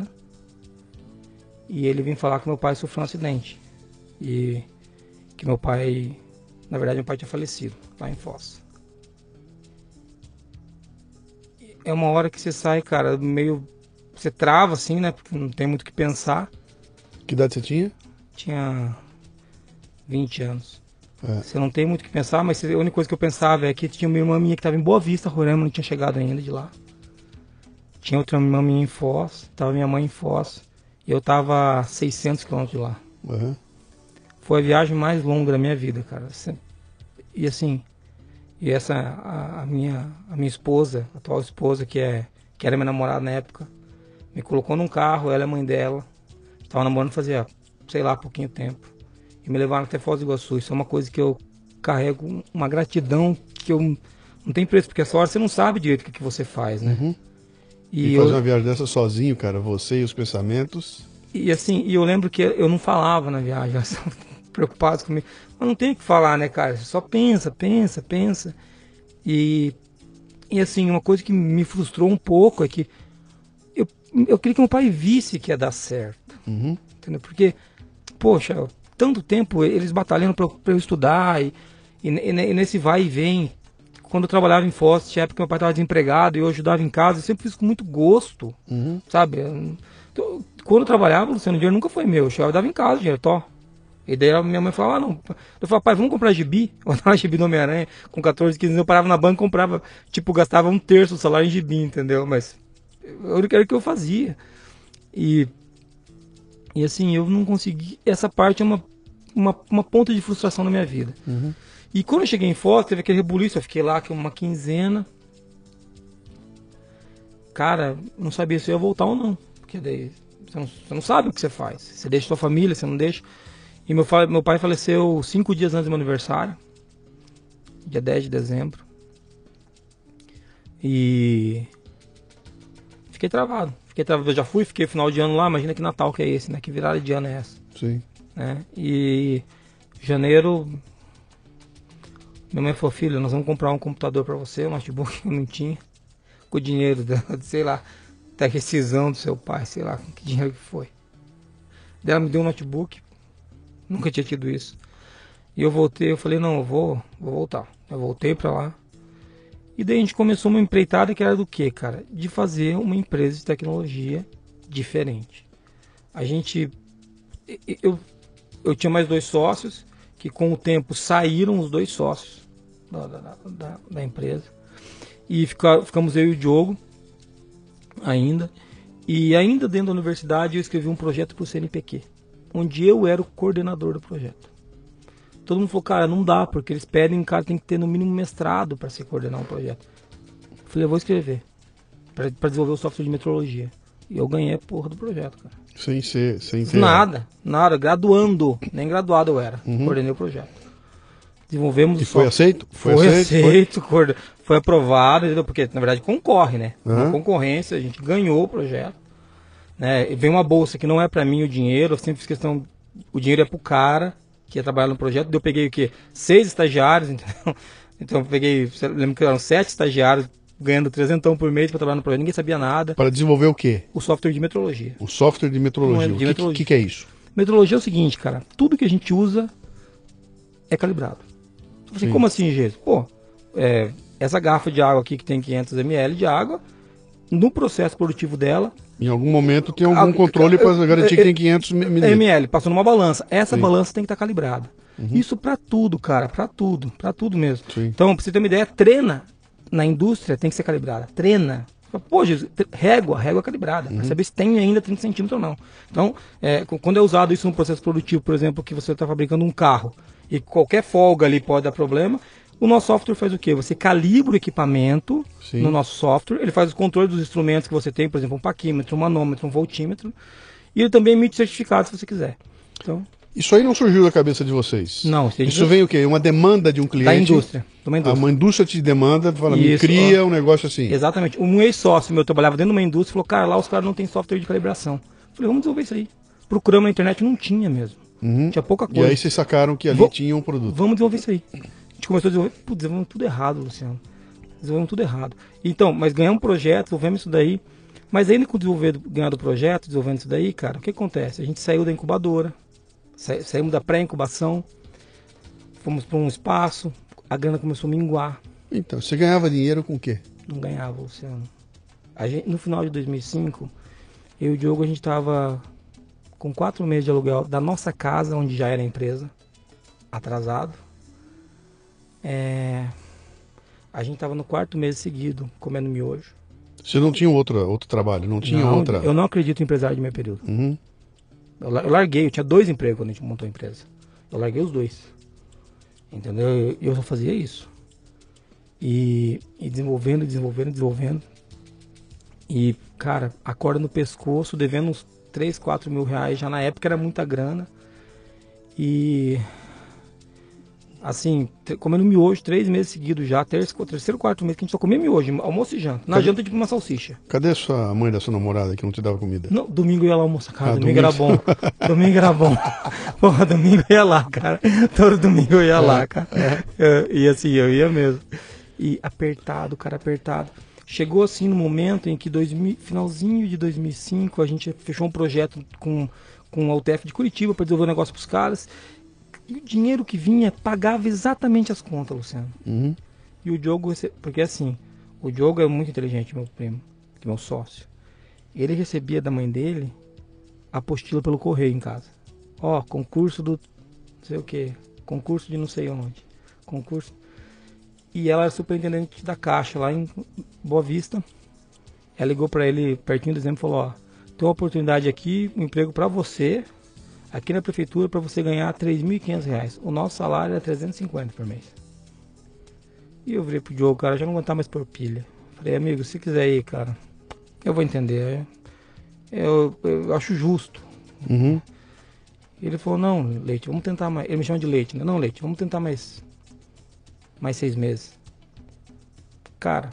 Speaker 3: E ele vem falar que meu pai sofreu um acidente. E que meu pai, na verdade, meu pai tinha falecido, lá em Foz. É uma hora que você sai, cara, meio... Você trava, assim, né? Porque não tem muito o que pensar.
Speaker 2: Que idade você tinha?
Speaker 3: Tinha 20 anos. Você não tem muito o que pensar, mas a única coisa que eu pensava é que tinha uma irmã minha que estava em Boa Vista, Roraima, não tinha chegado ainda de lá. Tinha outra irmã minha em Foz, estava minha mãe em Foz, e eu estava a 600 km de lá. Foi a viagem mais longa da minha vida, cara. E assim, a minha esposa, a atual esposa, que era minha namorada na época, me colocou num carro, ela é a mãe dela, estava namorando fazia, sei lá, pouquinho tempo. E me levaram até Foz do Iguaçu. Isso é uma coisa que eu carrego, uma gratidão que eu não tem preço, porque essa hora você não sabe direito o que você faz, né?
Speaker 2: E fazer uma viagem dessa sozinho, cara, você e os pensamentos.
Speaker 3: E assim, eu lembro que eu não falava na viagem, elas estavam preocupadas comigo. Mas não tem o que falar, né, cara? Você só pensa. E assim, uma coisa que me frustrou um pouco é que eu queria que meu pai visse que ia dar certo. Entendeu? Porque, poxa, tanto tempo eles batalhando para eu estudar e nesse vai e vem. Quando eu trabalhava em Foz, tinha época que meu pai estava desempregado e eu ajudava em casa, eu sempre fiz com muito gosto, sabe? Então, quando eu trabalhava, Luciano, o dinheiro nunca foi meu, eu chegava e dava em casa o dinheiro, E daí a minha mãe falava, não. Eu falava, pai, vamos comprar gibi? Eu andava gibi do Homem-Aranha, com 14, 15 anos, eu parava na banca e comprava, tipo, gastava 1/3 do salário em gibi, entendeu? Mas era o que eu fazia. E assim, eu não consegui. Essa parte é uma ponta de frustração na minha vida. E quando eu cheguei em Foz, teve aquele rebuliço, eu fiquei lá uma quinzena. Cara, não sabia se eu ia voltar ou não. Porque daí você não sabe o que você faz. Você deixa sua família, você não deixa. E meu pai faleceu 5 dias antes do meu aniversário. Dia 10 de dezembro. E fiquei travado. Eu já fiquei final de ano lá, imagina que Natal que é esse, né? Que virada de ano é essa.
Speaker 2: Sim.
Speaker 3: Né? E janeiro, minha mãe falou, filho, nós vamos comprar um computador pra você, um notebook que eu não tinha. Com o dinheiro, sei lá, da rescisão do seu pai, sei lá, com que dinheiro que foi. Daí ela me deu um notebook, nunca tinha tido isso. E eu voltei, eu falei, não, eu vou voltar. Eu voltei pra lá. E daí a gente começou uma empreitada que era do quê, cara? De fazer uma empresa de tecnologia diferente. A gente... Eu tinha mais 2 sócios, que com o tempo saíram os 2 sócios da empresa. E ficamos eu e o Diogo ainda. E ainda dentro da universidade eu escrevi um projeto para o CNPq, onde eu era o coordenador do projeto. Todo mundo falou, cara, não dá, porque eles pedem, cara, tem que ter no mínimo mestrado para se coordenar um projeto. Eu falei, eu vou escrever, para desenvolver o software de metrologia. E eu ganhei a porra do projeto, cara.
Speaker 2: Sem ter...
Speaker 3: Nada, graduando, nem graduado eu era, coordenei o projeto. Desenvolvemos
Speaker 2: e o foi aceito?
Speaker 3: Foi aceito, foi aprovado, entendeu? Porque na verdade concorre, né? Uma concorrência, a gente ganhou o projeto. Né? E veio uma bolsa que não é para mim o dinheiro, eu sempre fiz questão, o dinheiro é pro cara que ia trabalhar no projeto. Eu peguei o quê? 6 estagiários, entendeu? Então eu peguei, lembro que eram 7 estagiários ganhando 300 por mês para trabalhar no projeto, ninguém sabia nada.
Speaker 2: Para desenvolver o quê?
Speaker 3: O software de metrologia.
Speaker 2: O software de metrologia. O que é isso?
Speaker 3: Metrologia é o seguinte, cara, tudo que a gente usa é calibrado. Você, como assim, gente? Pô, essa garrafa de água aqui que tem 500 ml de água, no processo produtivo dela... Em
Speaker 2: algum momento tem algum controle para garantir que tem 500
Speaker 3: ml. Passou numa balança. Essa balança tem que estar calibrada. Isso para tudo, cara, para tudo mesmo.
Speaker 2: Sim.
Speaker 3: Então, para você ter uma ideia, treina na indústria tem que ser calibrada. Treina. Pô, Jesus, régua calibrada, para saber se tem ainda 30 centímetros ou não. Então, quando é usado isso no processo produtivo, por exemplo, que você está fabricando um carro e qualquer folga ali pode dar problema, o nosso software faz o quê? Você calibra o equipamento no nosso software, ele faz o controle dos instrumentos que você tem, por exemplo, um paquímetro, um manômetro, um voltímetro, e ele também emite certificado se você quiser. Então,
Speaker 2: isso aí não surgiu da cabeça de vocês?
Speaker 3: Não.
Speaker 2: Isso vem o quê? Uma demanda de um cliente?
Speaker 3: Da indústria.
Speaker 2: Uma indústria te demanda, fala, me cria um negócio assim.
Speaker 3: Exatamente. Um ex-sócio meu trabalhava dentro de uma indústria e falou, cara, lá os caras não tem software de calibração. Eu falei, vamos desenvolver isso aí. Procuramos na internet, não tinha mesmo. Tinha pouca coisa.
Speaker 2: E aí vocês sacaram que ali tinha um produto.
Speaker 3: Vamos desenvolver isso aí. A gente começou a desenvolver, desenvolvemos tudo errado, Luciano. Desenvolvemos tudo errado. Então, mas ganhamos um projeto, desenvolvemos isso daí. Mas ainda com ganhando o projeto, desenvolvendo isso daí, cara, o que acontece? A gente saiu da incubadora, saímos da pré-incubação, fomos para um espaço, a grana começou a minguar.
Speaker 2: Então, você ganhava dinheiro com o quê?
Speaker 3: Não ganhava, Luciano. No final de 2005, eu e o Diogo, a gente estava com 4 meses de aluguel da nossa casa, onde já era a empresa, atrasado. A gente estava no 4º mês seguido, comendo miojo.
Speaker 2: Você não tinha outro trabalho? Não tinha outra?
Speaker 3: Eu não acredito em empresário de meio período. Eu larguei, eu tinha 2 empregos quando a gente montou a empresa. Eu larguei os 2. Entendeu? Eu só fazia isso. E desenvolvendo. E, cara, a corda no pescoço, devendo uns 3, 4 mil reais. Já na época era muita grana. E, assim, comendo miojo 3 meses seguidos já. Terceiro, 4º mês que a gente só comia miojo, almoço e janta. Na janta, tipo uma salsicha.
Speaker 2: Cadê a mãe da sua namorada que não te dava comida?
Speaker 3: Não, domingo eu ia lá almoçar, cara. Domingo era bom. Domingo era bom. Porra, domingo eu ia lá, cara. Todo domingo eu ia lá, cara. E assim, eu ia mesmo. E apertado, cara, apertado. Chegou assim no momento em que finalzinho de 2005 a gente fechou um projeto com a UTF de Curitiba para desenvolver um negócio para os caras. E o dinheiro que vinha pagava exatamente as contas, Luciano. E o Diogo, porque assim, o Diogo é muito inteligente, meu primo, que é meu sócio. Ele recebia da mãe dele a apostila pelo correio em casa. Ó, concurso do não sei o que, concurso de não sei onde, concurso. E ela era superintendente da Caixa lá em Boa Vista. Ela ligou para ele pertinho de dezembro e falou, ó, tem uma oportunidade aqui, um emprego para você, aqui na prefeitura, para você ganhar R$3.500. O nosso salário é 350 por mês. E eu virei pro Diogo, cara, já não aguentar mais por pilha. Falei, amigo, se quiser ir, cara, eu vou entender. Eu acho justo.
Speaker 2: Uhum.
Speaker 3: Ele falou, não, Leite, vamos tentar mais. Ele me chama de Leite, né? Não, Leite, vamos tentar mais 6 meses. Cara,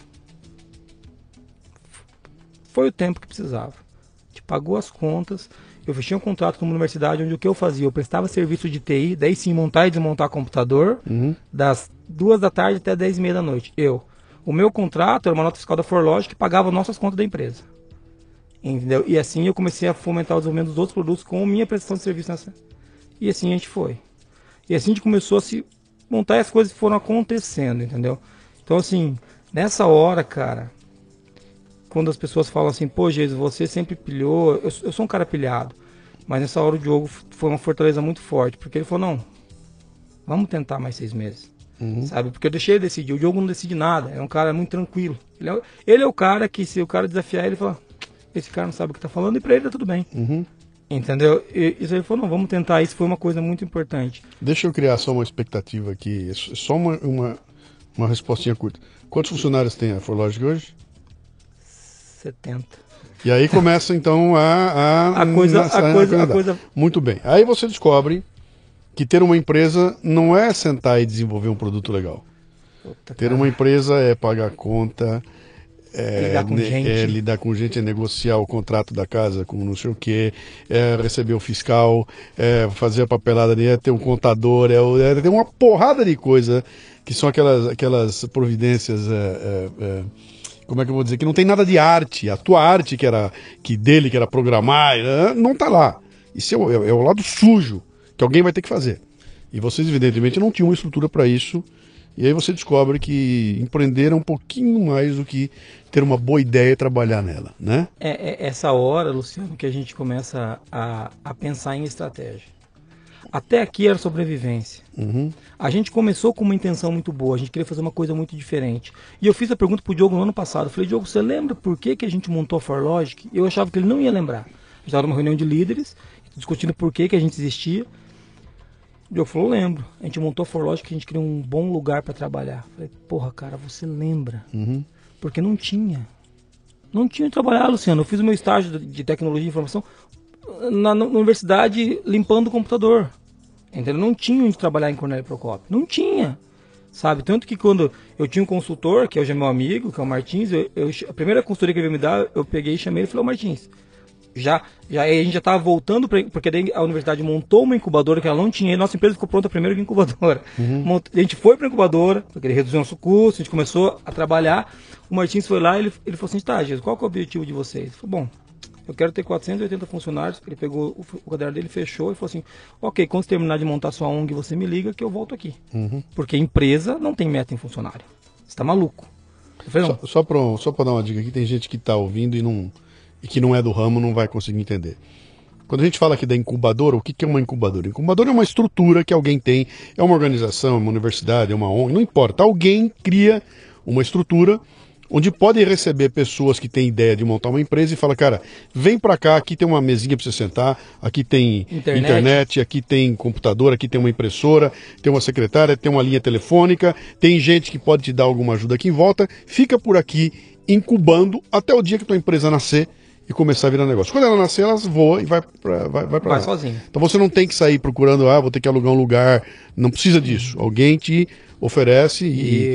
Speaker 3: foi o tempo que precisava. A gente pagou as contas. Eu fechei um contrato numa universidade onde o que eu fazia? Eu prestava serviço de TI, daí sim montar e desmontar computador, das 2 da tarde até 10h30 da noite. O meu contrato era uma nota fiscal da Forlogic que pagava nossas contas da empresa. Entendeu? E assim eu comecei a fomentar o desenvolvimento dos outros produtos com a minha prestação de serviço nessa. E assim a gente foi. E assim a gente começou a se montar e as coisas foram acontecendo, entendeu? Então assim, nessa hora, cara, quando as pessoas falam assim, pô, Jesus, você sempre pilhou, eu sou um cara pilhado. Mas nessa hora o Diogo foi uma fortaleza muito forte, porque ele falou, não, vamos tentar mais 6 meses. Sabe? Porque eu deixei ele decidir, o Diogo não decide nada, é um cara muito tranquilo. Ele é o cara que, se o cara desafiar ele, fala, esse cara não sabe o que tá falando, e pra ele tá tudo bem. Entendeu? E isso aí ele falou, não, vamos tentar, isso foi uma coisa muito importante.
Speaker 2: Deixa eu criar só uma expectativa aqui, só uma respostinha curta. Quantos funcionários tem a Forlogic hoje?
Speaker 3: 70.
Speaker 2: E aí começa então a coisa. Muito bem. Aí você descobre que ter uma empresa não é sentar e desenvolver um produto legal. Ter uma empresa é pagar conta, lidar com gente, é negociar o contrato da casa com não sei o que, receber o fiscal, fazer a papelada, ter um contador, ter uma porrada de coisa que são aquelas providências. Como é que eu vou dizer? Que não tem nada de arte. A tua arte, que era programar, não está lá. Isso é o lado sujo que alguém vai ter que fazer. E vocês, evidentemente, não tinham uma estrutura para isso. E aí você descobre que empreender é um pouquinho mais do que ter uma boa ideia e trabalhar nela, né?
Speaker 3: É essa hora, Luciano, que a gente começa a pensar em estratégia. Até aqui era sobrevivência. A gente começou com uma intenção muito boa, a gente queria fazer uma coisa muito diferente. E eu fiz a pergunta pro Diogo no ano passado. Eu falei, Diogo, você lembra por que a gente montou a Forlogic? Eu achava que ele não ia lembrar. A gente estava numa reunião de líderes, discutindo por que a gente existia. O Diogo falou, lembro. A gente montou a Forlogic, a gente queria um bom lugar para trabalhar. Eu falei, porra, cara, você lembra? Porque não tinha. Não tinha onde trabalhar, Luciano. Eu fiz o meu estágio de tecnologia e informação na universidade limpando o computador. Entendeu? Não tinha onde trabalhar em Cornélio Procópio. Não tinha. Sabe? Tanto que quando eu tinha um consultor, que hoje é meu amigo, que é o Martins, a primeira consultoria que ele veio me dar, eu peguei e chamei ele e falei, Martins, a gente já estava voltando, porque daí a universidade montou uma incubadora que ela não tinha, e nossa empresa ficou pronta primeiro que a incubadora. A gente foi para a incubadora, porque ele reduziu nosso custo, a gente começou a trabalhar, o Martins foi lá e ele falou assim, tá, Jesus, qual que é o objetivo de vocês? Ele falou, bom, eu quero ter 480 funcionários. Ele pegou o caderno dele, fechou e falou assim, ok, quando você terminar de montar sua ONG, você me liga que eu volto aqui. Porque empresa não tem meta em funcionário. Você tá maluco. Falei,
Speaker 2: só para dar uma dica aqui, tem gente que está ouvindo e que não é do ramo, não vai conseguir entender. Quando a gente fala aqui da incubadora, o que é uma incubadora? Incubadora é uma estrutura que alguém tem, é uma organização, é uma universidade, é uma ONG, não importa. Alguém cria uma estrutura onde podem receber pessoas que têm ideia de montar uma empresa e fala, cara, vem pra cá, aqui tem uma mesinha pra você sentar, aqui tem internet, aqui tem computador, aqui tem uma impressora, tem uma secretária, tem uma linha telefônica, tem gente que pode te dar alguma ajuda aqui em volta, fica por aqui incubando até o dia que tua empresa nascer e começar a virar negócio. Quando ela nascer, ela voa e vai pra lá.
Speaker 3: Sozinha.
Speaker 2: Então você não tem que sair procurando, vou ter que alugar um lugar, não precisa disso. Alguém te oferece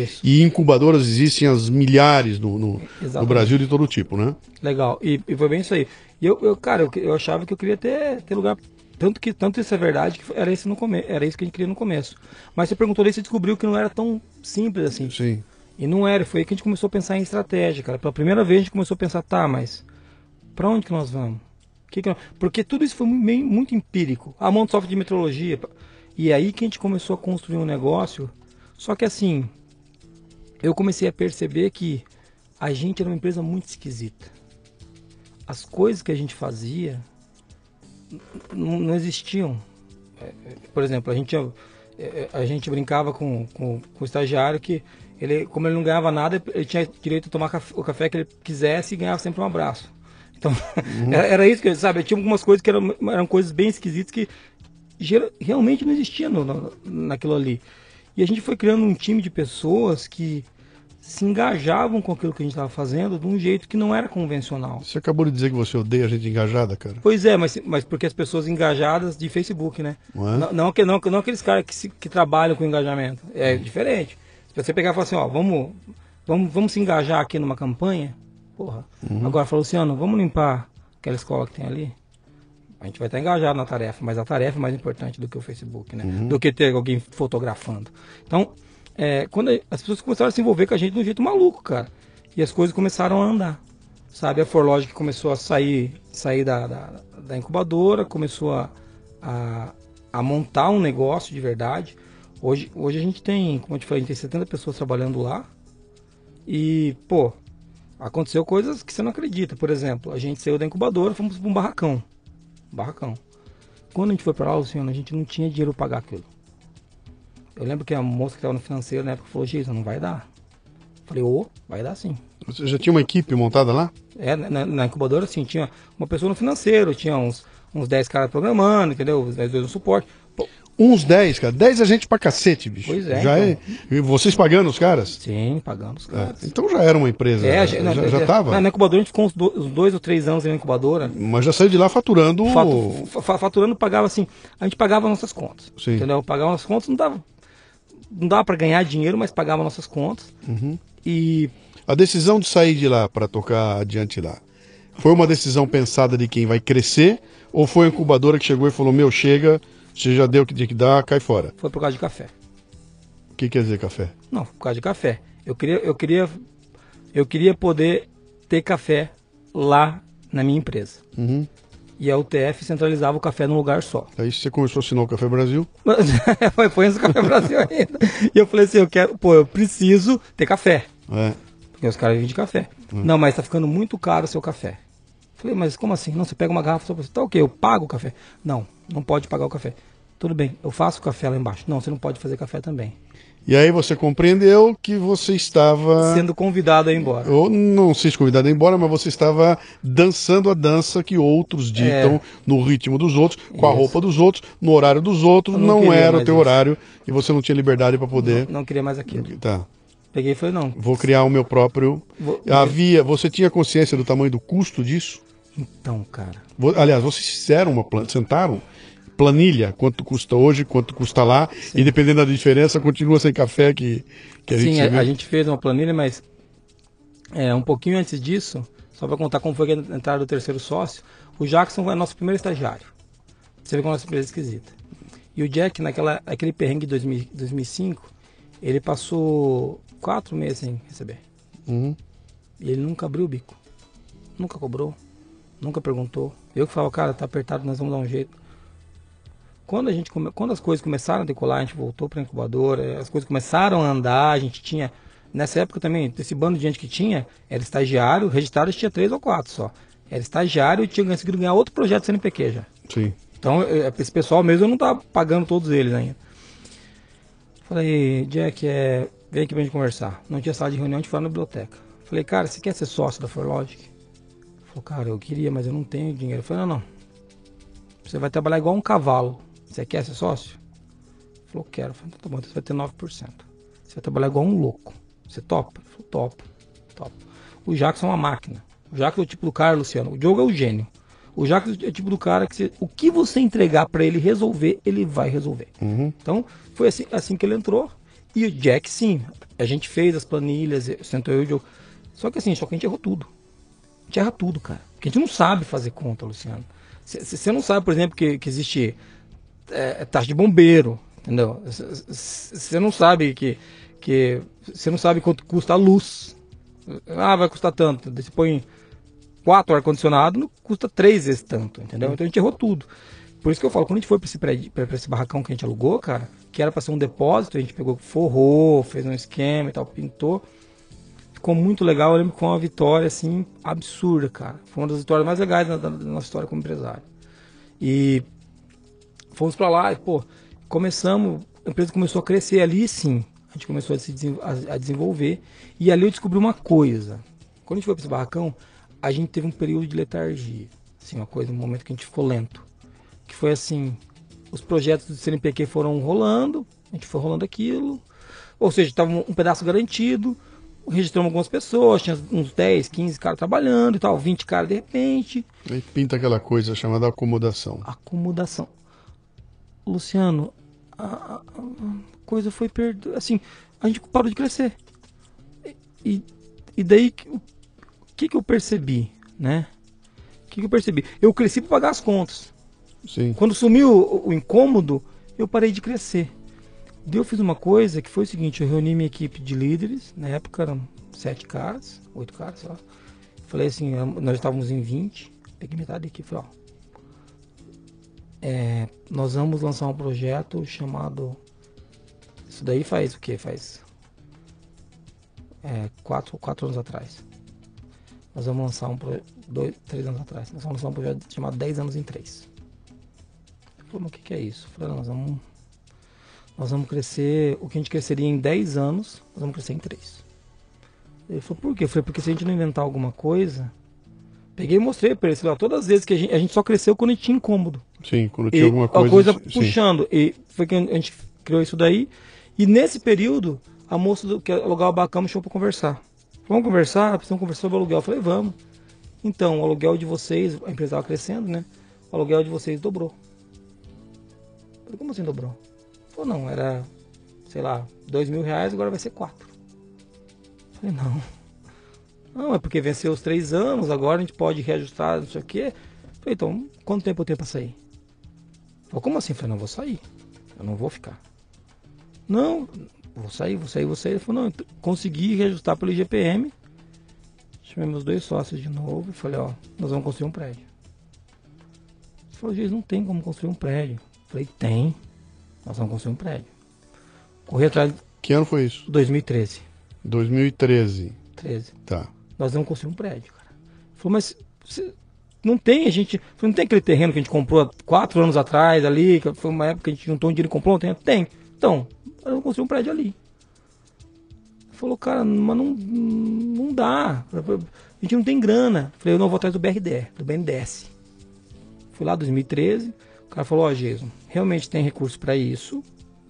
Speaker 2: e incubadoras existem as milhares no Brasil de todo tipo, né?
Speaker 3: Legal, e foi bem isso aí. E eu achava que eu queria ter lugar, tanto isso é verdade, que era isso que a gente queria no começo. Mas você perguntou ali, você descobriu que não era tão simples assim.
Speaker 2: Sim.
Speaker 3: E não era, foi aí que a gente começou a pensar em estratégia, cara. Pela primeira vez a gente começou a pensar, tá, mas pra onde que nós vamos? Porque tudo isso foi muito empírico. A mão de software de metrologia. E aí que a gente começou a construir um negócio. Só que assim, eu comecei a perceber que a gente era uma empresa muito esquisita. As coisas que a gente fazia não existiam. Por exemplo, a gente brincava com o estagiário que como ele não ganhava nada, ele tinha direito a tomar o café que ele quisesse e ganhava sempre um abraço. Então, era isso que, sabe, tinha algumas coisas que eram coisas bem esquisitas que realmente não existiam naquilo ali. E a gente foi criando um time de pessoas que se engajavam com aquilo que a gente estava fazendo de um jeito que não era convencional.
Speaker 2: Você acabou de dizer que você odeia a gente engajada, cara.
Speaker 3: Pois é, mas porque as pessoas engajadas de Facebook, né?
Speaker 2: Não é?
Speaker 3: Não aqueles caras que trabalham com engajamento. É diferente. Se você pegar e falar assim, ó, vamos se engajar aqui numa campanha, porra. Agora falou, Luciano, vamos limpar aquela escola que tem ali? A gente vai estar engajado na tarefa, mas a tarefa é mais importante do que o Facebook, né? Do que ter alguém fotografando. Então, quando as pessoas começaram a se envolver com a gente de um jeito maluco, cara. E as coisas começaram a andar. Sabe, a Forlogic começou a sair da incubadora, começou a montar um negócio de verdade. Hoje a gente tem, como eu te falei, a gente tem 70 pessoas trabalhando lá. E, pô, aconteceu coisas que você não acredita. Por exemplo, a gente saiu da incubadora, fomos para um barracão. Quando a gente foi para lá, Luciano, a gente não tinha dinheiro para pagar aquilo. Eu lembro que a moça que estava no financeiro na época falou, Geisa, não vai dar. Eu falei, vai dar sim.
Speaker 2: Você já tinha uma equipe montada lá?
Speaker 3: Na incubadora, sim, tinha uma pessoa no financeiro, tinha uns 10 caras programando, entendeu? Os 10 no suporte. Pô,
Speaker 2: Uns 10, cara. 10 é gente pra cacete, bicho.
Speaker 3: Pois é.
Speaker 2: Já
Speaker 3: então.
Speaker 2: E vocês pagando os caras?
Speaker 3: Sim, pagando os caras.
Speaker 2: Então já era uma empresa. Já tava?
Speaker 3: Na incubadora a gente ficou uns 2 ou 3 anos na incubadora.
Speaker 2: Mas já saiu de lá faturando.
Speaker 3: Faturando, pagava assim. A gente pagava nossas contas.
Speaker 2: Sim.
Speaker 3: Entendeu? Pagava nossas contas, não dava para ganhar dinheiro, mas pagava nossas contas. E
Speaker 2: A decisão de sair de lá para tocar adiante lá, foi uma decisão pensada de quem vai crescer? Ou foi a incubadora que chegou e falou, meu, chega, você já deu o que tinha que dar, cai fora?
Speaker 3: foi por causa de café.
Speaker 2: O que quer dizer café?
Speaker 3: Não, por causa de café. Eu queria poder ter café lá na minha empresa. E a UTF centralizava o café num lugar só.
Speaker 2: Aí você começou a assinar o Café Brasil?
Speaker 3: Foi antes do Café Brasil ainda. E eu falei assim, eu preciso ter café. Porque os caras vivem de café. Não, mas tá ficando muito caro o seu café. Falei, mas como assim? Não, você pega uma garrafa só pra você. Tá ok, eu pago o café. Não pode pagar o café. Tudo bem, eu faço o café lá embaixo. Não, você não pode fazer café também.
Speaker 2: E aí você compreendeu que você estava...
Speaker 3: Sendo convidado a ir embora.
Speaker 2: Ou não sei se convidado a ir embora, mas você estava dançando a dança que outros ditam no ritmo dos outros, com a roupa dos outros, no horário dos outros. Não era o teu horário e você não tinha liberdade para poder...
Speaker 3: Não queria mais aquilo.
Speaker 2: Tá.
Speaker 3: Peguei e falei, não.
Speaker 2: Vou criar o meu próprio... Você tinha consciência do tamanho do custo disso?
Speaker 3: Então, cara...
Speaker 2: Aliás, vocês fizeram sentaram planilha, quanto custa hoje, quanto custa lá, e dependendo da diferença, continua sem café que a gente...
Speaker 3: Sim, a gente fez uma planilha, mas um pouquinho antes disso, só para contar como foi a entrada do terceiro sócio, o Jackson foi nosso primeiro estagiário. Você vê como a nossa empresa é esquisita. E o Jack, naquele perrengue de 2005, ele passou 4 meses sem receber.
Speaker 2: Uhum.
Speaker 3: E ele nunca abriu o bico. Nunca cobrou. Nunca perguntou. Eu que falava, cara, tá apertado, nós vamos dar um jeito. Quando as coisas começaram a decolar, a gente voltou para a incubadora, as coisas começaram a andar, a gente tinha... Nessa época também, esse bando de gente que tinha, era estagiário, registrado tinha 3 ou 4 só. Era estagiário e tinha conseguido ganhar outro projeto CNPq já.
Speaker 2: Sim.
Speaker 3: Então, esse pessoal mesmo, eu não tava pagando todos eles ainda. Falei, Jack, vem aqui pra gente conversar. Não tinha sala de reunião, a gente foi na biblioteca. Falei, cara, você quer ser sócio da Forlogic? Ele falou, cara, eu queria, mas eu não tenho dinheiro. Eu falei, não. Você vai trabalhar igual um cavalo. Você quer ser sócio? Ele falou, quero. Eu falei, então tá bom, então você vai ter 9%. Você vai trabalhar igual um louco. Você topa? Ele falou, topo. O Jackson é uma máquina. O Jackson é o tipo do cara, Luciano. O Diogo é o gênio. O Jackson é o tipo do cara que o que você entregar pra ele resolver, ele vai resolver.
Speaker 2: Uhum.
Speaker 3: Então, foi assim que ele entrou. E o Jack, sim. A gente fez as planilhas, sentou eu e o Diogo. Só que a gente errou tudo. A gente erra tudo, cara. Porque a gente não sabe fazer conta, Luciano. Você não sabe, por exemplo, que existe taxa de bombeiro, entendeu? Você não sabe você não sabe quanto custa a luz. Vai custar tanto. Você põe 4 ar-condicionado, custa 3 vezes tanto, entendeu? Então a gente errou tudo. Por isso que eu falo, quando a gente foi para esse barracão que a gente alugou, cara, que era para ser um depósito, a gente pegou, forrou, fez um esquema e tal, pintou. Ficou muito legal. Eu lembro que foi uma vitória, assim, absurda, cara. Foi uma das vitórias mais legais da nossa história como empresário. E fomos para lá e, começamos, a empresa começou a crescer ali, sim. A gente começou a desenvolver. E ali eu descobri uma coisa. Quando a gente foi para esse barracão, a gente teve um período de letargia. Assim, um momento que a gente ficou lento. Que foi assim, os projetos do CNPq foram rolando, A gente foi rolando aquilo, ou seja, estava um pedaço garantido, registramos algumas pessoas, tinha uns 10, 15 caras trabalhando e tal, 20 caras de repente.
Speaker 2: Aí pinta aquela coisa chamada acomodação.
Speaker 3: Acomodação. Luciano, a coisa foi perdida, assim, a gente parou de crescer. E daí, o que eu percebi, né? O que eu percebi? Eu cresci para pagar as contas.
Speaker 2: Sim.
Speaker 3: Quando sumiu o incômodo, eu parei de crescer. Daí eu fiz uma coisa que foi o seguinte, eu reuni minha equipe de líderes, na época eram 7 caras, 8 caras, sei lá. Falei assim, nós estávamos em 20, peguei metade da equipe, falei, nós vamos lançar um projeto chamado, isso daí faz o quê? Faz 4 anos atrás. Nós vamos lançar 3 anos atrás, nós vamos lançar um projeto chamado 10 anos em 3. Eu falei, mas o que é isso? Eu falei, nós vamos crescer, o que a gente cresceria em 10 anos, nós vamos crescer em 3. Ele falou, por quê? Eu falei, porque se a gente não inventar alguma coisa... Peguei e mostrei para ele, todas as vezes que a gente só cresceu quando a gente tinha incômodo.
Speaker 2: Sim, quando tinha alguma coisa...
Speaker 3: A coisa puxando. E foi que a gente criou isso daí. E nesse período, a moça que alugava o balcão me chamou para conversar. Vamos conversar? Precisamos conversar sobre o aluguel. Eu falei, vamos. Então, o aluguel de vocês, a empresa estava crescendo, né? O aluguel de vocês dobrou. Eu falei, como assim dobrou? Ou não, era, sei lá, R$2.000, agora vai ser 4. Falei, não, é porque venceu os 3 anos, agora a gente pode reajustar, não sei o quê. Falei, então, quanto tempo eu tenho pra sair? Falei, como assim? Falei, não, vou sair, eu não vou ficar. Não, vou sair. Ele falou, não, consegui reajustar pelo IGPM. Chamei meus 2 sócios de novo e falei, nós vamos construir um prédio. Ele falou, gente, não tem como construir um prédio. Falei, tem. Nós vamos construir um prédio. Corri atrás...
Speaker 2: Que ano foi isso?
Speaker 3: 2013.
Speaker 2: 2013.
Speaker 3: 13.
Speaker 2: Tá.
Speaker 3: Nós vamos construir um prédio, cara. Ele falou, mas não tem, não tem aquele terreno que a gente comprou há 4 anos atrás ali, que foi uma época que a gente juntou um dinheiro e comprou um terreno? Tem. Então, nós vamos construir um prédio ali. Ele falou, cara, mas não dá. A gente não tem grana. Eu falei, eu não vou atrás do BNDES. Fui lá em 2013. O cara falou, Jason, realmente tem recurso para isso,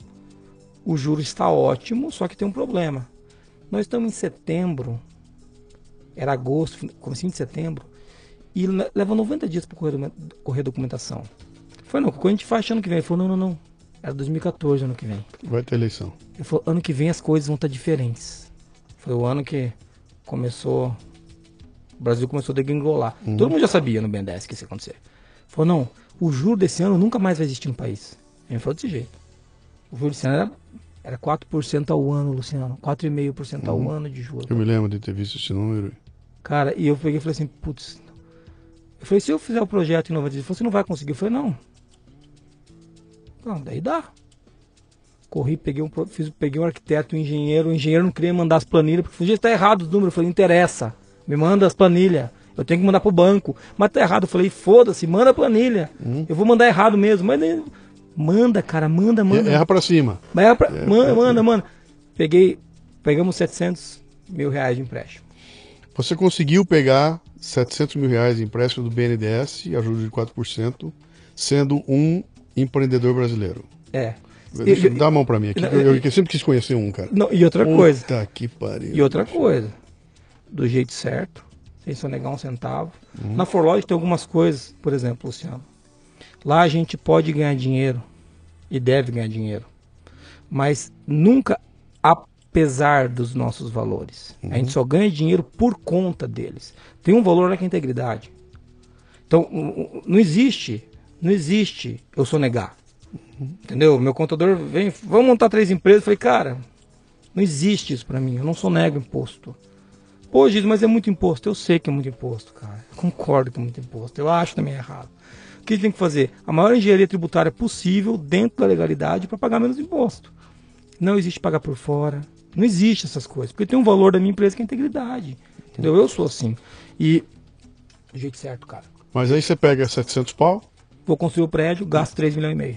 Speaker 3: o juro está ótimo, só que tem um problema. Nós estamos em setembro, era agosto, comecinho de setembro, e leva 90 dias para correr documentação. Eu falei, não, o que a gente faz ano que vem? Ele falou, não, era 2014 ano que vem.
Speaker 2: Vai ter eleição.
Speaker 3: Ele falou, ano que vem as coisas vão estar diferentes. Foi o ano que o Brasil começou a degringolar. Todo mundo já sabia no BNDES que isso ia acontecer. Ele falou, não, o juro desse ano nunca mais vai existir no país. Ele falou desse jeito. O juro desse ano era 4% ao ano, Luciano. 4,5% ao ano de juros.
Speaker 2: Eu me lembro de ter visto esse número.
Speaker 3: Cara, e eu peguei e falei assim, putz. Eu falei, se eu fizer o projeto em 90 dias, você não vai conseguir. Eu falei, não. Não, daí dá. Corri, peguei um arquiteto, um engenheiro. O engenheiro não queria mandar as planilhas, porque falou, está errado os números. Eu falei, não interessa. Me manda as planilhas. Eu tenho que mandar pro banco. Mas tá errado. Eu falei, foda-se, manda a planilha. Eu vou mandar errado mesmo. Mas manda, cara, manda.
Speaker 2: Erra pra cima.
Speaker 3: Manda. Pegamos R$700 mil de empréstimo.
Speaker 2: Você conseguiu pegar R$700 mil de empréstimo do BNDES e ajuda de 4%, sendo um empreendedor brasileiro. Dá a mão pra mim aqui. Eu sempre quis conhecer um, cara.
Speaker 3: Não, e outra coisa.
Speaker 2: Puta que pariu.
Speaker 3: E outra coisa. Do jeito certo. Sem sonegar um centavo. Na Forlodge tem algumas coisas, por exemplo, Luciano. Lá a gente pode ganhar dinheiro e deve ganhar dinheiro, mas nunca apesar dos nossos valores. A gente só ganha dinheiro por conta deles. Tem um valor que é a integridade. Então, não existe eu sonegar. Entendeu? Meu contador vem, vamos montar 3 empresas. Eu falei, cara, não existe isso pra mim. Eu não sonego imposto. Pô, Giz, mas é muito imposto. Eu sei que é muito imposto, cara. Eu concordo que é muito imposto. Eu acho também errado. O que a gente tem que fazer? A maior engenharia tributária possível dentro da legalidade para pagar menos imposto. Não existe pagar por fora. Não existe essas coisas. Porque tem um valor da minha empresa que é a integridade. Entendeu? Eu sou assim. E do jeito certo, cara.
Speaker 2: Mas aí você pega 700 pau?
Speaker 3: Vou construir o prédio, gasto 3,5 milhões.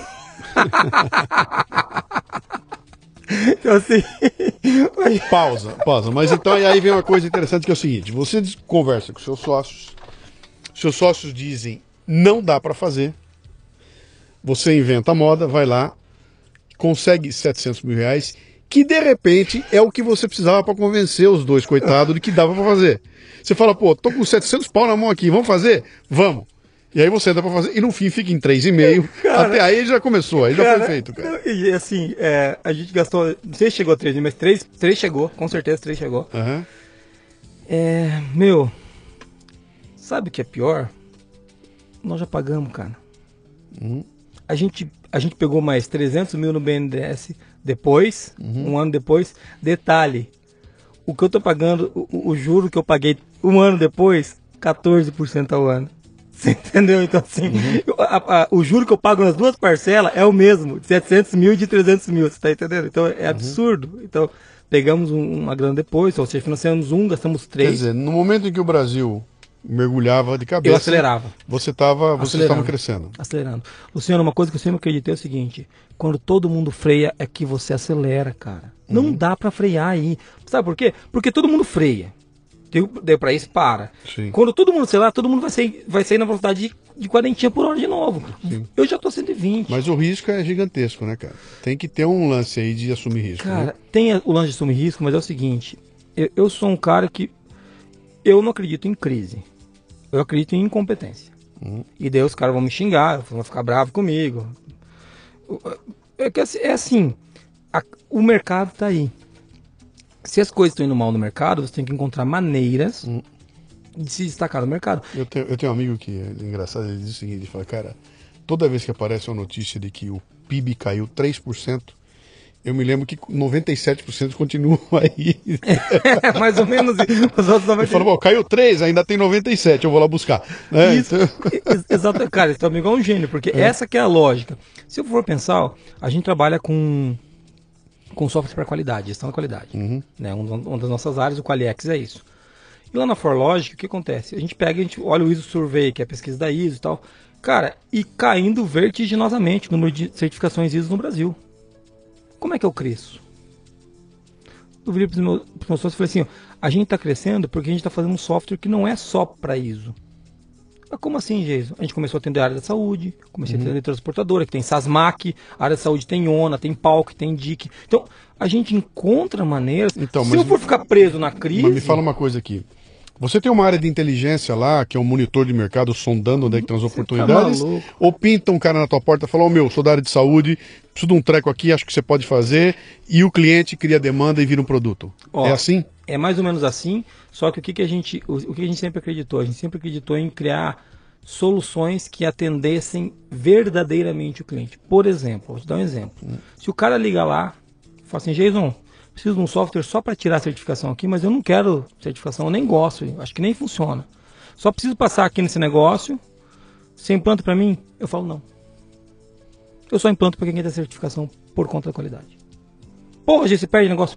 Speaker 3: Então assim...
Speaker 2: Pausa. Mas então aí vem uma coisa interessante que é o seguinte. Você conversa com seus sócios dizem não dá para fazer. Você inventa a moda, vai lá, consegue 700 mil reais, que de repente é o que você precisava para convencer os dois, coitados, de que dava para fazer. Você fala, pô, tô com 700 pau na mão aqui, vamos fazer? Vamos. E aí você dá para fazer, e no fim fica em 3,5, até aí já começou, aí já foi feito, cara.
Speaker 3: E assim, a gente gastou, não sei se chegou a 3, mas 3 chegou, com certeza 3 chegou.
Speaker 2: Uhum.
Speaker 3: Meu, sabe o que é pior? Nós já pagamos, cara. A gente pegou mais 300 mil no BNDES depois, um ano depois. Detalhe, o que eu tô pagando, o juro que eu paguei um ano depois, 14% ao ano. Você entendeu? Então assim, o juro que eu pago nas duas parcelas é o mesmo, de 700 mil e de 300 mil, você tá entendendo? Então é absurdo. Então pegamos uma grana depois, ou seja, financiamos gastamos 3.
Speaker 2: Quer dizer, no momento em que o Brasil mergulhava de cabeça,
Speaker 3: eu acelerava.
Speaker 2: Você estava crescendo.
Speaker 3: Acelerando. Luciano, uma coisa que eu sempre acreditei é o seguinte: quando todo mundo freia, é que você acelera, cara. Não dá pra frear aí. Sabe por quê? Porque todo mundo freia. Deu pra isso, para.
Speaker 2: Sim.
Speaker 3: Quando todo mundo acelerar, todo mundo vai sair na velocidade de 40 por hora de novo. Sim. Eu já tô 120.
Speaker 2: Mas o risco é gigantesco, né, cara? Tem que ter um lance aí de assumir risco.
Speaker 3: Cara,
Speaker 2: né?
Speaker 3: Tem o lance de assumir risco, mas é o seguinte: eu sou um cara que eu não acredito em crise. Eu acredito em incompetência. E daí os caras vão me xingar, vão ficar bravos comigo. É assim, o mercado tá aí. Se as coisas estão indo mal no mercado, você tem que encontrar maneiras de se destacar no mercado.
Speaker 2: Eu tenho um amigo que é engraçado, ele diz o seguinte, ele fala, cara, toda vez que aparece uma notícia de que o PIB caiu 3%, eu me lembro que 97% continuam aí.
Speaker 3: Mais ou menos os outros 97%.
Speaker 2: Ele fala, bom, caiu 3, ainda tem 97, eu vou lá buscar.
Speaker 3: Isso, então... Exato, cara, esse amigo é um gênio, porque essa que é a lógica. Se eu for pensar, a gente trabalha com software para qualidade, gestão da qualidade. Né? Uma das nossas áreas, o Qualiex, é isso. E lá na ForLogic, o que acontece? A gente olha o ISO Survey, que é a pesquisa da ISO e tal, cara, e caindo vertiginosamente o número de certificações ISO no Brasil. Como é que eu cresço? Eu virei para os meus sócios e falei assim, a gente está crescendo porque a gente está fazendo um software que não é só para ISO. Mas como assim, Jason? A gente começou a atender a área da saúde, comecei a atender a transportadora, que tem SASMAC, a área da saúde tem ONA, tem PALC, tem DIC. Então, a gente encontra maneiras...
Speaker 2: Então,
Speaker 3: se eu for ficar preso na crise...
Speaker 2: Mas me fala uma coisa aqui. Você tem uma área de inteligência lá, que é um monitor de mercado, sondando onde é que estão as oportunidades?
Speaker 3: Tá
Speaker 2: ou pinta um cara na tua porta e fala, sou da área de saúde, preciso de um treco aqui, acho que você pode fazer, e o cliente cria demanda e vira um produto. É assim?
Speaker 3: É mais ou menos assim, só que o que a gente sempre acreditou? A gente sempre acreditou em criar soluções que atendessem verdadeiramente o cliente. Por exemplo, vou te dar um exemplo. Se o cara liga lá e fala assim, Jason, preciso de um software só para tirar a certificação aqui, mas eu não quero certificação, eu nem gosto, acho que nem funciona. Só preciso passar aqui nesse negócio, você implanta para mim? Eu falo não. Eu só implanto para quem quer ter certificação por conta da qualidade. Porra, você perde negócio?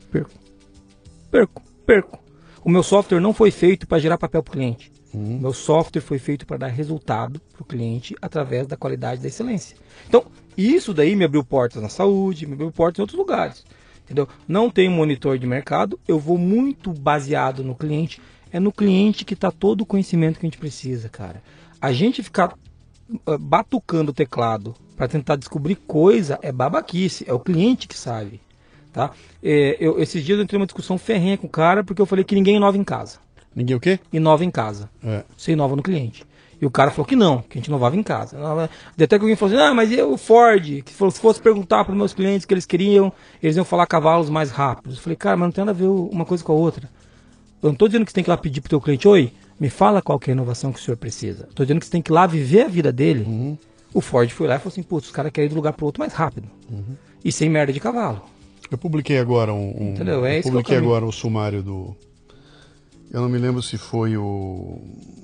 Speaker 3: Perco. O meu software não foi feito para gerar papel para o cliente. Meu software foi feito para dar resultado para o cliente através da qualidade e da excelência. Então, isso daí me abriu portas na saúde, me abriu portas em outros lugares. Entendeu? Não tem monitor de mercado, eu vou muito baseado no cliente. É no cliente que está todo o conhecimento que a gente precisa, cara. A gente ficar batucando o teclado para tentar descobrir coisa é babaquice, é o cliente que sabe. Tá? Esses dias eu entrei numa discussão ferrenha com o cara porque eu falei que ninguém inova em casa.
Speaker 2: Ninguém o quê?
Speaker 3: Inova em casa. Você inova no cliente. E o cara falou que não, que a gente inovava em casa. Até que alguém falou assim, mas o Ford, que se fosse perguntar para os meus clientes o que eles queriam, eles iam falar cavalos mais rápidos. Eu falei, cara, mas não tem nada a ver uma coisa com a outra. Eu não estou dizendo que você tem que ir lá pedir para o teu cliente, oi, me fala qual que é a inovação que o senhor precisa. Estou dizendo que você tem que ir lá viver a vida dele. O Ford foi lá e falou assim, putz, os caras querem ir de um lugar para o outro mais rápido. E sem merda de cavalo.
Speaker 2: Eu publiquei agora
Speaker 3: eu
Speaker 2: publiquei agora o sumário do... Eu não me lembro se foi o...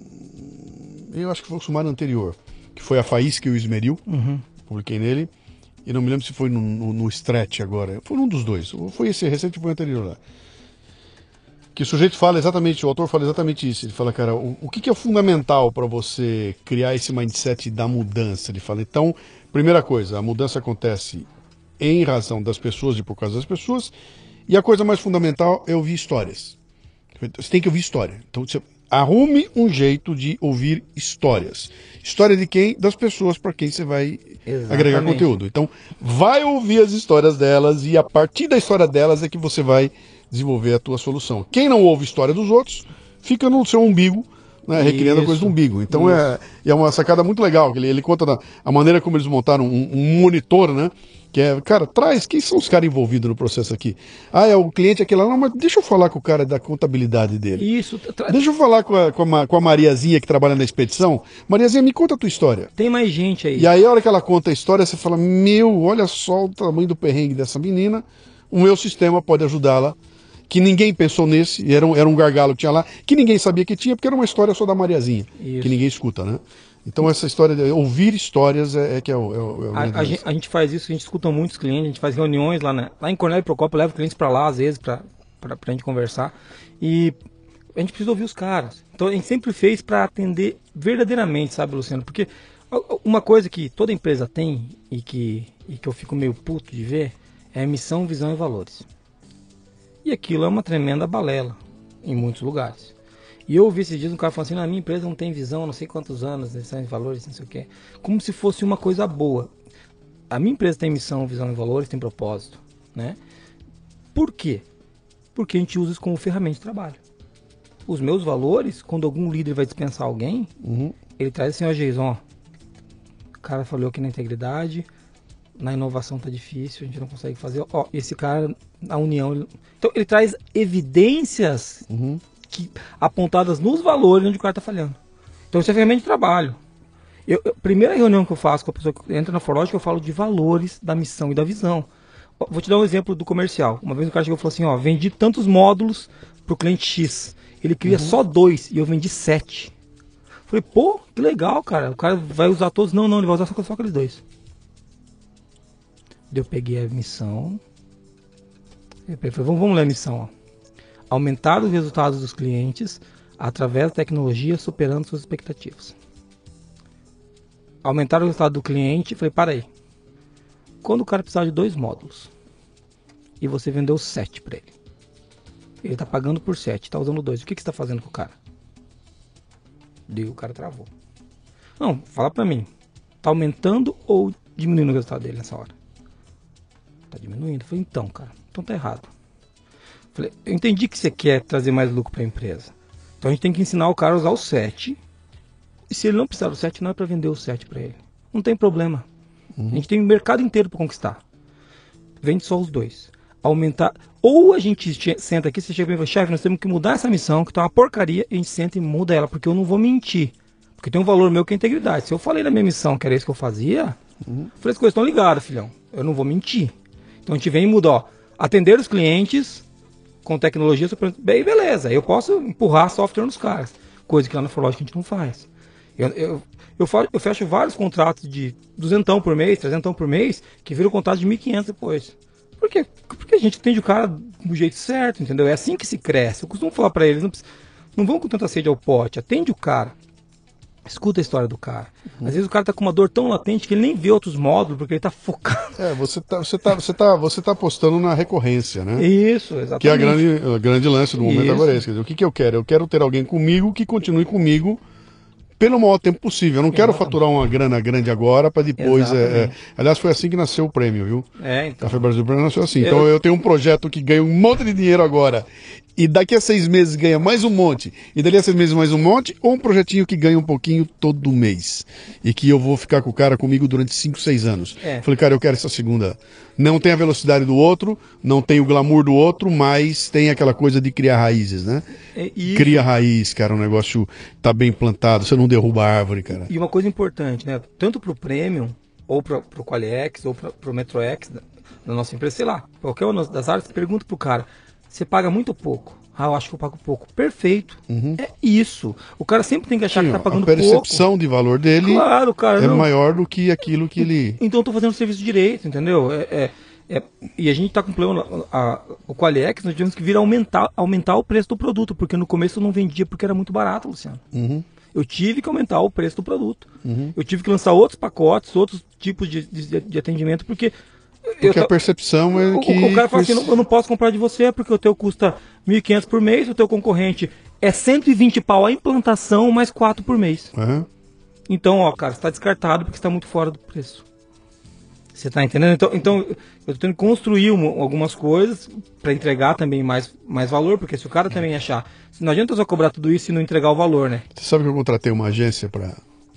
Speaker 2: Eu acho que foi o sumário anterior, que foi a Faísca e o Esmeril. Publiquei nele. E não me lembro se foi no Stretch agora. Foi num dos dois. Foi esse recente, foi o anterior lá. Que o sujeito fala exatamente, o autor fala exatamente isso. Ele fala, cara, o que é fundamental para você criar esse mindset da mudança? Ele fala, então, primeira coisa, a mudança acontece em razão das pessoas e por causa das pessoas. E a coisa mais fundamental é ouvir histórias. Você tem que ouvir história. Então, arrume um jeito de ouvir histórias. História de quem? Das pessoas para quem você vai agregar conteúdo. Então, vai ouvir as histórias delas e a partir da história delas é que você vai desenvolver a tua solução. Quem não ouve história dos outros, fica no seu umbigo, né, recriando a coisa do umbigo. Então é uma sacada muito legal. Ele conta a maneira como eles montaram um monitor, né? Que é, cara, quem são os caras envolvidos no processo aqui? Ah, é o cliente aquele lá. Não, mas deixa eu falar com o cara da contabilidade dele.
Speaker 3: Isso.
Speaker 2: Deixa eu falar com a Mariazinha que trabalha na expedição. Mariazinha, me conta a tua história.
Speaker 3: Tem mais gente aí.
Speaker 2: E aí, a hora que ela conta a história, você fala, olha só o tamanho do perrengue dessa menina. O meu sistema pode ajudá-la. Que ninguém pensou nesse, era um gargalo que tinha lá, que ninguém sabia que tinha, porque era uma história só da Mariazinha, que ninguém escuta, né? Então essa história de ouvir histórias é o
Speaker 3: a gente faz isso, a gente escuta muitos clientes, a gente faz reuniões lá em Cornélio Procópio, leva clientes para lá às vezes para a gente conversar e a gente precisa ouvir os caras. Então a gente sempre fez para atender verdadeiramente, sabe, Luciano? Porque uma coisa que toda empresa tem e que eu fico meio puto de ver é missão, visão e valores. E aquilo é uma tremenda balela em muitos lugares. E eu ouvi esses dias um cara falando assim, na minha empresa não tem visão, não sei quantos anos, missão e valores, não sei o quê. Como se fosse uma coisa boa. A minha empresa tem missão, visão e valores, tem propósito, né? Por quê? Porque a gente usa isso como ferramenta de trabalho. Os meus valores, quando algum líder vai dispensar alguém, ele traz assim, ó, Jason, ó, o cara falou aqui na integridade, na inovação tá difícil, a gente não consegue fazer, ó, esse cara, na união... Então ele traz evidências apontadas nos valores onde o cara tá falhando. Então isso é ferramenta de trabalho. Primeira reunião que eu faço com a pessoa que entra na Forlogic, eu falo de valores da missão e da visão. Vou te dar um exemplo do comercial. Uma vez o cara chegou e falou assim, ó, vendi tantos módulos pro cliente X. Ele queria só 2 e eu vendi 7. Falei, pô, que legal, cara. O cara vai usar todos. Não, ele vai usar só aqueles 2. Eu peguei a missão. Eu falei, vamos ler a missão. Ó. Aumentar os resultados dos clientes através da tecnologia superando suas expectativas. Aumentar o resultado do cliente. Falei, para aí. Quando o cara precisar de 2 módulos e você vendeu 7 para ele. Ele está pagando por 7, está usando 2. O que você está fazendo com o cara? Daí o cara travou. Não, fala para mim. Está aumentando ou diminuindo o resultado dele nessa hora? Tá diminuindo. Eu falei, então, cara, então tá errado. Eu falei, eu entendi que você quer trazer mais lucro para a empresa. Então a gente tem que ensinar o cara a usar o 7. E se ele não precisar do 7, não é para vender o 7 para ele. Não tem problema. A gente tem o mercado inteiro para conquistar. Vende só os 2. Aumentar. Ou a gente senta aqui, você chega e fala, chefe, nós temos que mudar essa missão, que tá uma porcaria, e a gente senta e muda ela, porque eu não vou mentir. Porque tem um valor meu que é integridade. Se eu falei na minha missão que era isso que eu fazia, eu falei, as coisas estão ligadas, filhão. Eu não vou mentir. Então a gente vem e muda, ó, atender os clientes com tecnologia, bem, beleza, eu posso empurrar software nos caras, coisa que lá na Forlogic a gente não faz. Eu fecho vários contratos de 200 por mês, 300 por mês, que viram contrato de 1.500 depois. Por quê? Porque a gente atende o cara do jeito certo, entendeu? É assim que se cresce. Eu costumo falar para eles, não vão com tanta sede ao pote, atende o cara. Escuta a história do cara. Às vezes o cara tá com uma dor tão latente que ele nem vê outros módulos, porque ele tá focado.
Speaker 2: Você tá apostando na recorrência, né?
Speaker 3: Isso, exatamente.
Speaker 2: Que é a grande lance do momento agora é esse. Quer dizer, o que eu quero? Eu quero ter alguém comigo que continue comigo pelo maior tempo possível. Eu não quero faturar uma grana grande agora para depois... Aliás, foi assim que nasceu o prêmio, viu?
Speaker 3: Então.
Speaker 2: Café Brasil Prêmio nasceu assim. Então eu tenho um projeto que ganha um monte de dinheiro agora e daqui a 6 meses ganha mais um monte, e daqui a 6 meses mais um monte, ou um projetinho que ganha um pouquinho todo mês. E que eu vou ficar com o cara comigo durante 5, 6 anos. Falei, cara, eu quero essa segunda. Não tem a velocidade do outro, não tem o glamour do outro, mas tem aquela coisa de criar raízes, né? Cria raiz, cara, o negócio tá bem plantado, você não derruba a árvore, cara.
Speaker 3: E uma coisa importante, né? Tanto pro Premium, ou pro Qualiex, ou pro MetroX, da nossa empresa, sei lá, qualquer uma das áreas, pergunta pro cara, você paga muito pouco? Ah, eu acho que eu pago pouco. Perfeito. É isso. O cara sempre tem que achar que tá pagando pouco. A
Speaker 2: percepção de valor dele
Speaker 3: cara,
Speaker 2: é maior do que aquilo que ele...
Speaker 3: Então eu tô fazendo o serviço direito, entendeu? E a gente tá com um problema, o Qualiex, nós tivemos que vir aumentar o preço do produto, porque no começo eu não vendia porque era muito barato, Luciano. Eu tive que aumentar o preço do produto. Eu tive que lançar outros pacotes, outros tipos de atendimento, porque
Speaker 2: Porque a percepção é que...
Speaker 3: O cara fala assim, eu não posso comprar de você porque o teu custa 1.500 por mês, o teu concorrente é 120 pau a implantação, mais 4 por mês.
Speaker 2: Uhum.
Speaker 3: Então, ó, cara, você está descartado porque está muito fora do preço. Você tá entendendo? Então eu tô tendo que construir algumas coisas para entregar também mais valor, porque se o cara também achar... Não adianta eu só cobrar tudo isso e não entregar o valor, né?
Speaker 2: Você sabe que eu contratei uma agência para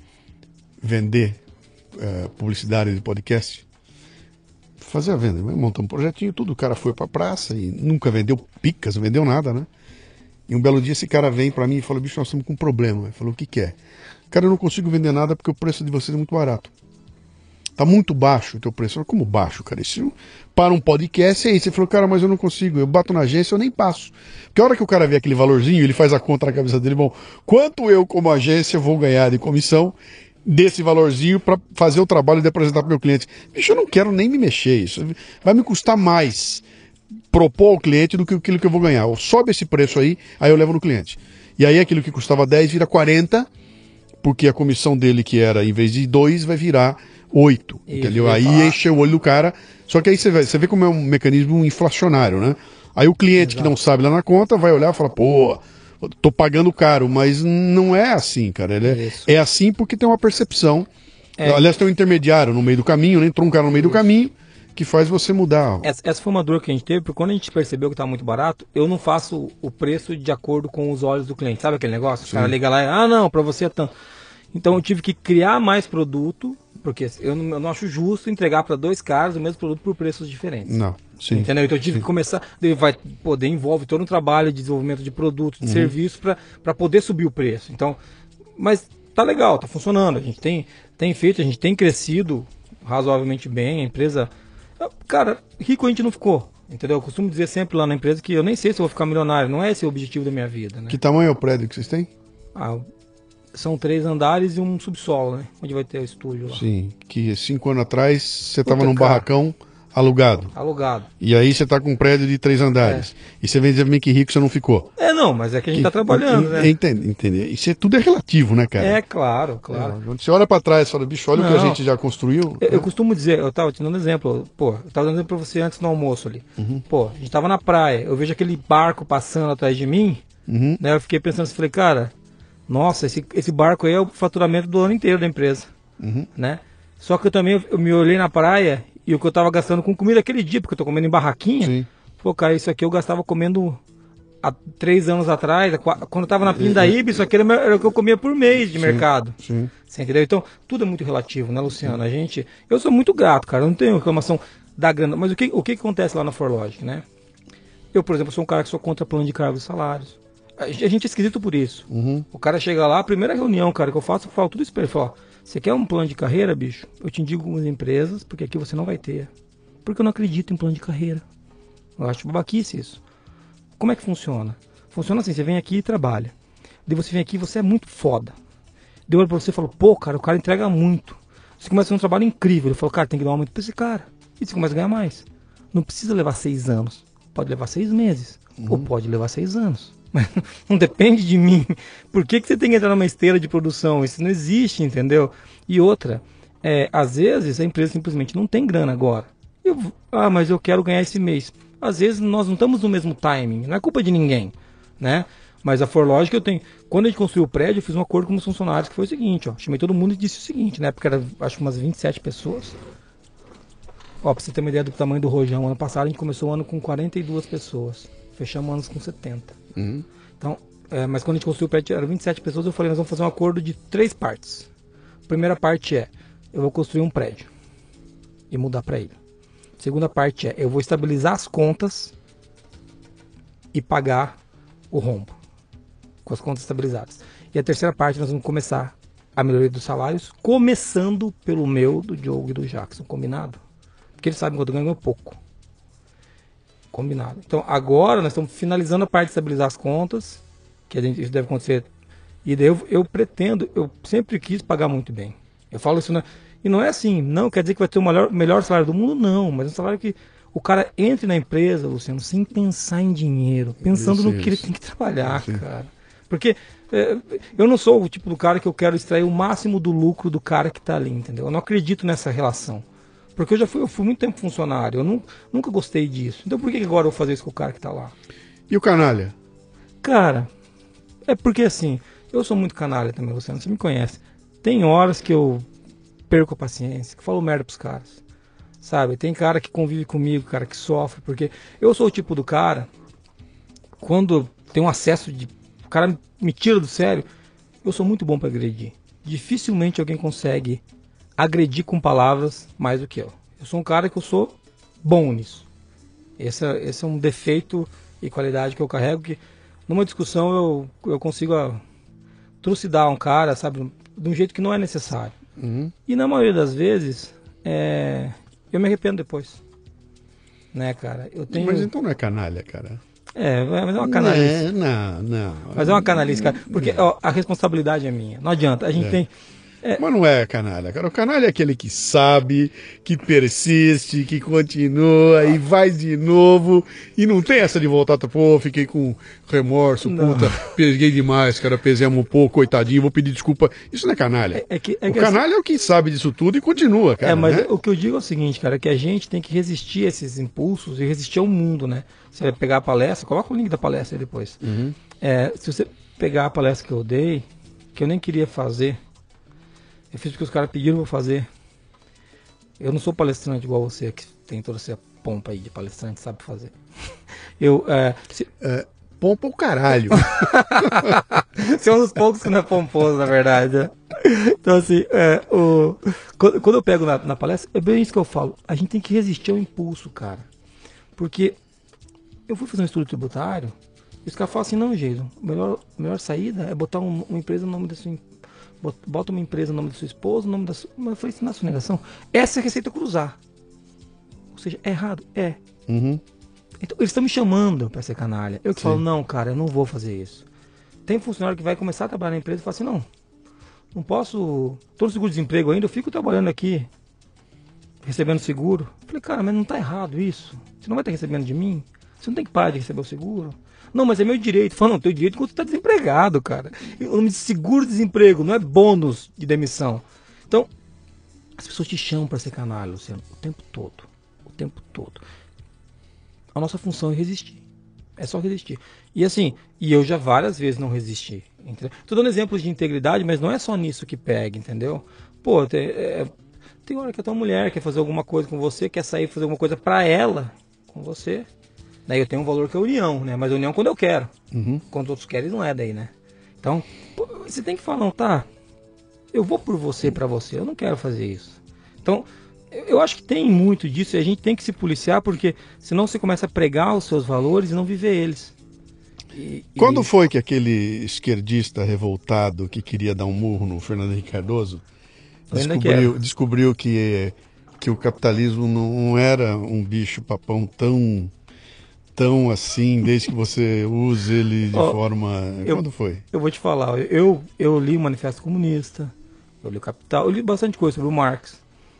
Speaker 2: vender publicidade de podcast? Fazer a venda, montamos um projetinho, tudo. O cara foi pra praça e nunca vendeu picas, não vendeu nada, né? E um belo dia esse cara vem pra mim e fala: bicho, nós estamos com um problema. Ele falou: o que que é? Cara, eu não consigo vender nada porque o preço de vocês é muito barato. Tá muito baixo o teu preço. Eu falei: como baixo, cara? Isso para um podcast é isso. Ele falou: cara, mas eu não consigo. Eu bato na agência, eu nem passo. Porque a hora que o cara vê aquele valorzinho, ele faz a conta na cabeça dele: bom, quanto eu como agência vou ganhar de comissão desse valorzinho para fazer o trabalho de apresentar para o meu cliente? Bicho, eu não quero nem me mexer. Isso vai me custar mais propor ao cliente do que aquilo que eu vou ganhar. Ou sobe esse preço aí eu levo no cliente. E aí aquilo que custava 10 vira 40, porque a comissão dele, que era, em vez de 2, vai virar 8. Entendeu? Aí enche o olho do cara. Só que aí você vê como é um mecanismo inflacionário, né? Aí o cliente que não sabe lá na conta vai olhar e falar: pô, tô pagando caro, mas não é assim, cara. É assim porque tem uma percepção. Aliás, tem um intermediário no meio do caminho, né? Entrou um cara no meio do caminho que faz você mudar.
Speaker 3: Essa foi uma dor que a gente teve, porque quando a gente percebeu que estava muito barato, eu não faço o preço de acordo com os olhos do cliente. Sabe aquele negócio? O cara liga lá e, não, para você é tanto. Então eu tive que criar mais produto, porque eu não acho justo entregar para 2 caras o mesmo produto por preços diferentes.
Speaker 2: Não, sim.
Speaker 3: Entendeu? Então eu tive que começar, poder envolve todo um trabalho de desenvolvimento de produto, de serviço, para poder subir o preço. Então, mas tá legal, tá funcionando. A gente tem feito, a gente tem crescido razoavelmente bem. A empresa, cara, rico a gente não ficou. Entendeu? Eu costumo dizer sempre lá na empresa que eu nem sei se eu vou ficar milionário. Não é esse o objetivo da minha vida, né?
Speaker 2: Que tamanho é o prédio que vocês têm?
Speaker 3: São 3 andares e um subsolo, né? Onde vai ter o estúdio lá.
Speaker 2: Sim, que 5 anos atrás você estava num barracão alugado.
Speaker 3: Alugado.
Speaker 2: E aí você está com um prédio de 3 andares. E você vem dizer bem que rico você não ficou.
Speaker 3: Não, mas é que a gente está trabalhando, né?
Speaker 2: Entender. Isso tudo é relativo, né, cara?
Speaker 3: Claro.
Speaker 2: Quando você olha para trás e fala: bicho, olha o que a gente já construiu.
Speaker 3: Eu costumo dizer, eu tava te dando exemplo, eu tava dando exemplo para você antes no almoço ali. A gente tava na praia, eu vejo aquele barco passando atrás de mim, né? Eu fiquei pensando assim, falei: cara, nossa, esse barco aí é o faturamento do ano inteiro da empresa, né? Só que eu me olhei na praia e o que eu tava gastando com comida aquele dia, porque eu tô comendo em barraquinha.
Speaker 2: Sim.
Speaker 3: Pô, cara, isso aqui eu gastava comendo há 3 anos atrás, quando eu tava na Pindaíba, isso aqui era o que eu comia por mês de mercado. Sim. Você entendeu? Então, tudo é muito relativo, né, Luciano? Eu sou muito grato, cara, eu não tenho reclamação da grana, mas o que acontece lá na ForLogic, né? Eu, por exemplo, sou um cara que sou contra plano de cargos e salários. A gente é esquisito por isso. O cara chega lá, a primeira reunião, cara, que eu falo tudo isso pra ele. Falo: você quer um plano de carreira, bicho? Eu te indico algumas empresas, porque aqui você não vai ter. Porque eu não acredito em plano de carreira. Eu acho babaquice isso. Como é que funciona? Funciona assim: você vem aqui e trabalha. Daí você vem aqui e você é muito foda. Deu olho pra você e falou: pô, cara, o cara entrega muito. Você começa a fazer um trabalho incrível. Ele falou: cara, tem que dar um aumento pra esse cara. E você começa a ganhar mais. Não precisa levar 6 anos. Pode levar 6 meses. Ou pode levar 6 anos. Mas não depende de mim. Por que você tem que entrar numa esteira de produção? Isso não existe, entendeu? E outra, às vezes a empresa simplesmente não tem grana agora. Mas eu quero ganhar esse mês. Às vezes nós não estamos no mesmo timing. Não é culpa de ninguém, né? Mas a ForLogic quando a gente construiu o prédio, eu fiz um acordo com os funcionários que foi o seguinte, chamei todo mundo e disse o seguinte, né? Porque era, acho que umas 27 pessoas. Pra você ter uma ideia do tamanho do rojão, ano passado a gente começou o ano com 42 pessoas. Fechamos anos com 70. Então, mas quando a gente construiu o prédio, eram 27 pessoas, eu falei: nós vamos fazer um acordo de 3 partes. A primeira parte eu vou construir um prédio e mudar para ele. A segunda parte eu vou estabilizar as contas e pagar o rombo, com as contas estabilizadas. E a terceira parte, nós vamos começar a melhoria dos salários, começando pelo meu, do Diogo e do Jackson, combinado? Porque eles sabem que eu estou ganhando pouco. Combinado. Então agora nós estamos finalizando a parte de estabilizar as contas, que isso deve acontecer. E daí eu sempre quis pagar muito bem. Eu falo isso, e não é assim, não quer dizer que vai ter o melhor salário do mundo, não, mas é um salário que o cara entre na empresa, Luciano, sem pensar em dinheiro, pensando no que ele tem que trabalhar, cara. Porque eu não sou o tipo do cara que eu quero extrair o máximo do lucro do cara que está ali, entendeu? Eu não acredito nessa relação. Porque eu fui muito tempo funcionário, eu nunca gostei disso. Então por que agora eu vou fazer isso com o cara que tá lá?
Speaker 2: E o canalha?
Speaker 3: Cara, é porque assim, eu sou muito canalha também, Luciano, você me conhece. Tem horas que eu perco a paciência, que falo merda pros caras, sabe? Tem cara que convive comigo, cara que sofre, porque eu sou o tipo do cara, quando tem um acesso de... o cara me tira do sério, eu sou muito bom pra agredir. Dificilmente alguém consegue agredir com palavras mais do que eu. Eu sou um cara que eu sou bom nisso. Esse é um defeito e qualidade que eu carrego, que numa discussão eu consigo trucidar um cara, sabe, de um jeito que não é necessário.
Speaker 2: Uhum.
Speaker 3: E na maioria das vezes, eu me arrependo depois. Né, cara?
Speaker 2: Mas então não é canalha, cara.
Speaker 3: Mas é uma canalice.
Speaker 2: Não.
Speaker 3: Mas é uma canalice, cara. Porque ó, a responsabilidade é minha. Não adianta. A gente tem...
Speaker 2: Mas não é canalha, cara. O canalha é aquele que sabe, que persiste, que continua e vai de novo. E não tem essa de voltar, pô, fiquei com remorso, puta, peguei demais, cara, pesemos um pouco, coitadinho, vou pedir desculpa. Isso não é canalha. O canalha é o que sabe disso tudo e continua, cara.
Speaker 3: Mas
Speaker 2: né?
Speaker 3: O que eu digo é o seguinte, cara, que a gente tem que resistir a esses impulsos e resistir ao mundo, né? Você vai pegar a palestra, coloca o link da palestra aí depois.
Speaker 2: Uhum.
Speaker 3: Se você pegar a palestra que eu dei, que eu nem queria fazer, eu fiz porque os caras pediram pra fazer. Eu não sou palestrante igual você, que tem toda essa pompa aí de palestrante, sabe fazer.
Speaker 2: Pompa o caralho.
Speaker 3: Você é um dos poucos que não é pomposo, na verdade. Né? Então, assim, quando eu pego na palestra, é bem isso que eu falo. A gente tem que resistir ao impulso, cara. Porque eu fui fazer um estudo tributário e os caras falam assim, não, Jason, a melhor saída é botar uma empresa no nome da sua empresa. Bota uma empresa no nome da sua esposa, no nome da sua... Mas eu falei assim, na sonegação, essa é a receita cruzar. Ou seja, é errado? É.
Speaker 2: Uhum.
Speaker 3: Então, eles estão me chamando para ser canalha. Eu que falo, não, cara, eu não vou fazer isso. Tem funcionário que vai começar a trabalhar na empresa e fala assim, não posso... Tô no seguro-desemprego ainda, eu fico trabalhando aqui, recebendo seguro. Eu falei, cara, mas não tá errado isso. Você não vai estar recebendo de mim? Você não tem que parar de receber o seguro? Não, mas é meu direito. Fala, não, teu direito quando você está desempregado, cara. O nome de seguro-desemprego, não é bônus de demissão. Então, as pessoas te chamam para ser canalha, Luciano, o tempo todo. O tempo todo. A nossa função é resistir. É só resistir. E assim, eu já várias vezes não resisti. Entendeu? Tô dando exemplos de integridade, mas não é só nisso que pega, entendeu? Pô, tem hora que a tua mulher quer fazer alguma coisa com você, quer sair fazer alguma coisa para ela com você. Daí eu tenho um valor que é a união, né? Mas a união quando eu quero.
Speaker 2: Uhum.
Speaker 3: Quando outros querem, não é daí, né? Então, você tem que falar, não, tá? Eu vou por você, pra você. Eu não quero fazer isso. Então, eu acho que tem muito disso e a gente tem que se policiar, porque senão você começa a pregar os seus valores e não viver eles.
Speaker 2: Quando foi que aquele esquerdista revoltado que queria dar um murro no Fernando Henrique Cardoso descobriu que o capitalismo não era um bicho papão tão assim, desde que você use ele de forma... Quando foi?
Speaker 3: Eu vou te falar, eu li o Manifesto Comunista, eu li o Capital, eu li bastante coisa sobre o Marx.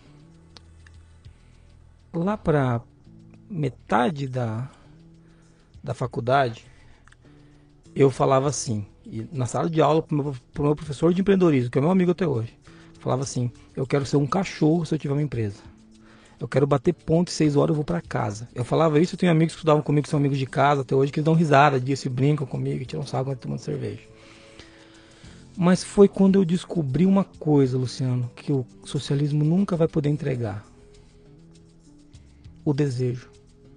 Speaker 3: Lá para metade da faculdade, eu falava assim, na sala de aula pro meu professor de empreendedorismo, que é meu amigo até hoje, falava assim, eu quero ser um cachorro se eu tiver uma empresa. Eu quero bater ponto e 6 horas eu vou pra casa. Eu falava isso, eu tenho amigos que estudavam comigo, que são amigos de casa até hoje, que eles dão risada disso e brincam comigo e tiram sarro quando tomando cerveja. Mas foi quando eu descobri uma coisa, Luciano, que o socialismo nunca vai poder entregar. O desejo.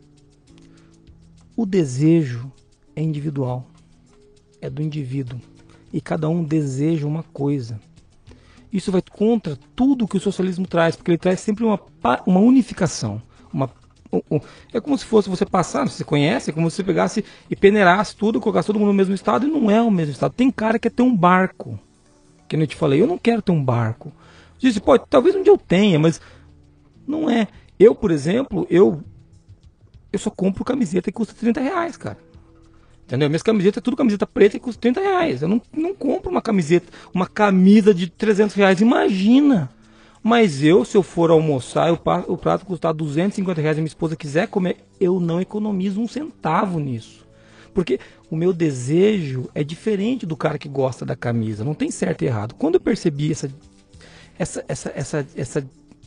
Speaker 3: O desejo é individual. É do indivíduo. E cada um deseja uma coisa. Isso vai contra tudo que o socialismo traz, porque ele traz sempre uma unificação. É como se fosse você passar, você conhece, é como se você pegasse e peneirasse tudo, colocasse todo mundo no mesmo estado, e não é o mesmo estado. Tem cara que quer ter um barco, que eu te falei, eu não quero ter um barco. Eu disse, pô, talvez um dia eu tenha, mas não é. Eu, por exemplo, eu só compro camiseta que custa R$30, cara. Entendeu? Minhas camisetas é tudo camiseta preta e custa R$30. Eu não compro uma camisa de R$300. Imagina! Mas se eu for almoçar, o prato custar R$250 e minha esposa quiser comer, eu não economizo um centavo nisso. Porque o meu desejo é diferente do cara que gosta da camisa. Não tem certo e errado. Quando eu percebi essa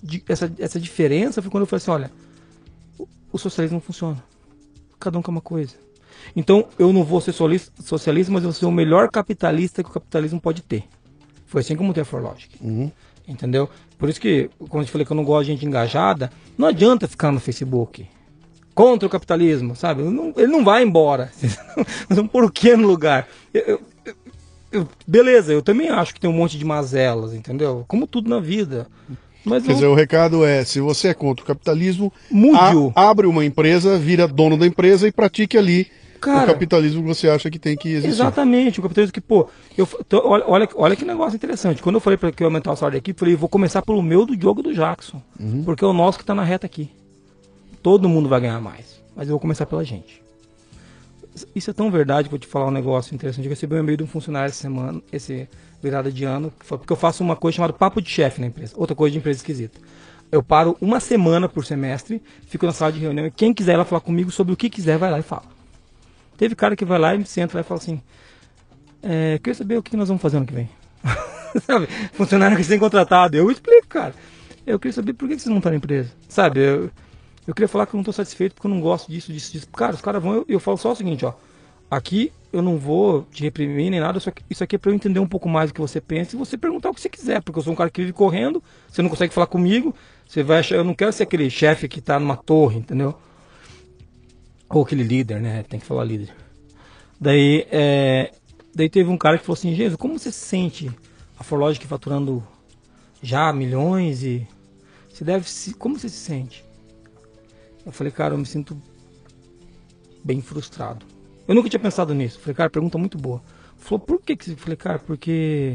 Speaker 3: essa diferença foi quando eu falei assim, olha, o socialismo não funciona. Cada um quer uma coisa. Então, eu não vou ser socialista, mas eu vou ser o melhor capitalista que o capitalismo pode ter. Foi assim como tem a ForLogic. Entendeu? Por isso que, quando eu falei que eu não gosto de gente engajada, não adianta ficar no Facebook contra o capitalismo, sabe? Ele não vai embora. Nós vamos pôr o quê no lugar? Beleza, eu também acho que tem um monte de mazelas, entendeu? Como tudo na vida. Mas
Speaker 2: Quer dizer, o recado é, se você é contra o capitalismo,
Speaker 3: mude-o.
Speaker 2: abre uma empresa, vira dono da empresa e pratique ali
Speaker 3: Cara,
Speaker 2: o capitalismo que você acha que tem que existir.
Speaker 3: Exatamente, o capitalismo que, pô, olha que negócio interessante. Quando eu falei para que eu aumentar o salário da equipe, eu falei, vou começar pelo meu do Diogo do Jackson, porque é o nosso que tá na reta aqui. Todo mundo vai ganhar mais, mas eu vou começar pela gente. Isso é tão verdade que eu vou te falar um negócio interessante. Eu recebi um e-mail de um funcionário essa semana, esse virada de ano, porque eu faço uma coisa chamada papo de chefe na empresa, outra coisa de empresa esquisita. Eu paro uma semana por semestre, fico na sala de reunião e quem quiser ir lá falar comigo sobre o que quiser, vai lá e fala. Teve cara que vai lá e senta lá e fala assim, eu queria saber o que nós vamos fazer ano que vem. Sabe? Funcionário que tem contratado. Eu explico, cara. Eu queria saber por que vocês não estão na empresa. Sabe? Eu queria falar que eu não estou satisfeito porque eu não gosto disso. Cara, os caras vão... Eu falo só o seguinte, ó. Aqui eu não vou te reprimir nem nada. Isso aqui é para eu entender um pouco mais do que você pensa e você perguntar o que você quiser. Porque eu sou um cara que vive correndo. Você não consegue falar comigo. Você vai achar... Eu não quero ser aquele chefe que está numa torre, entendeu? Ou aquele líder, né? Tem que falar líder. Daí teve um cara que falou assim, Jesus, como você se sente? A ForLogic faturando já milhões e... Como você se sente? Eu falei, cara, eu me sinto bem frustrado. Eu nunca tinha pensado nisso. Eu falei, cara, pergunta muito boa. Ele falou, por que você... Eu falei, cara, porque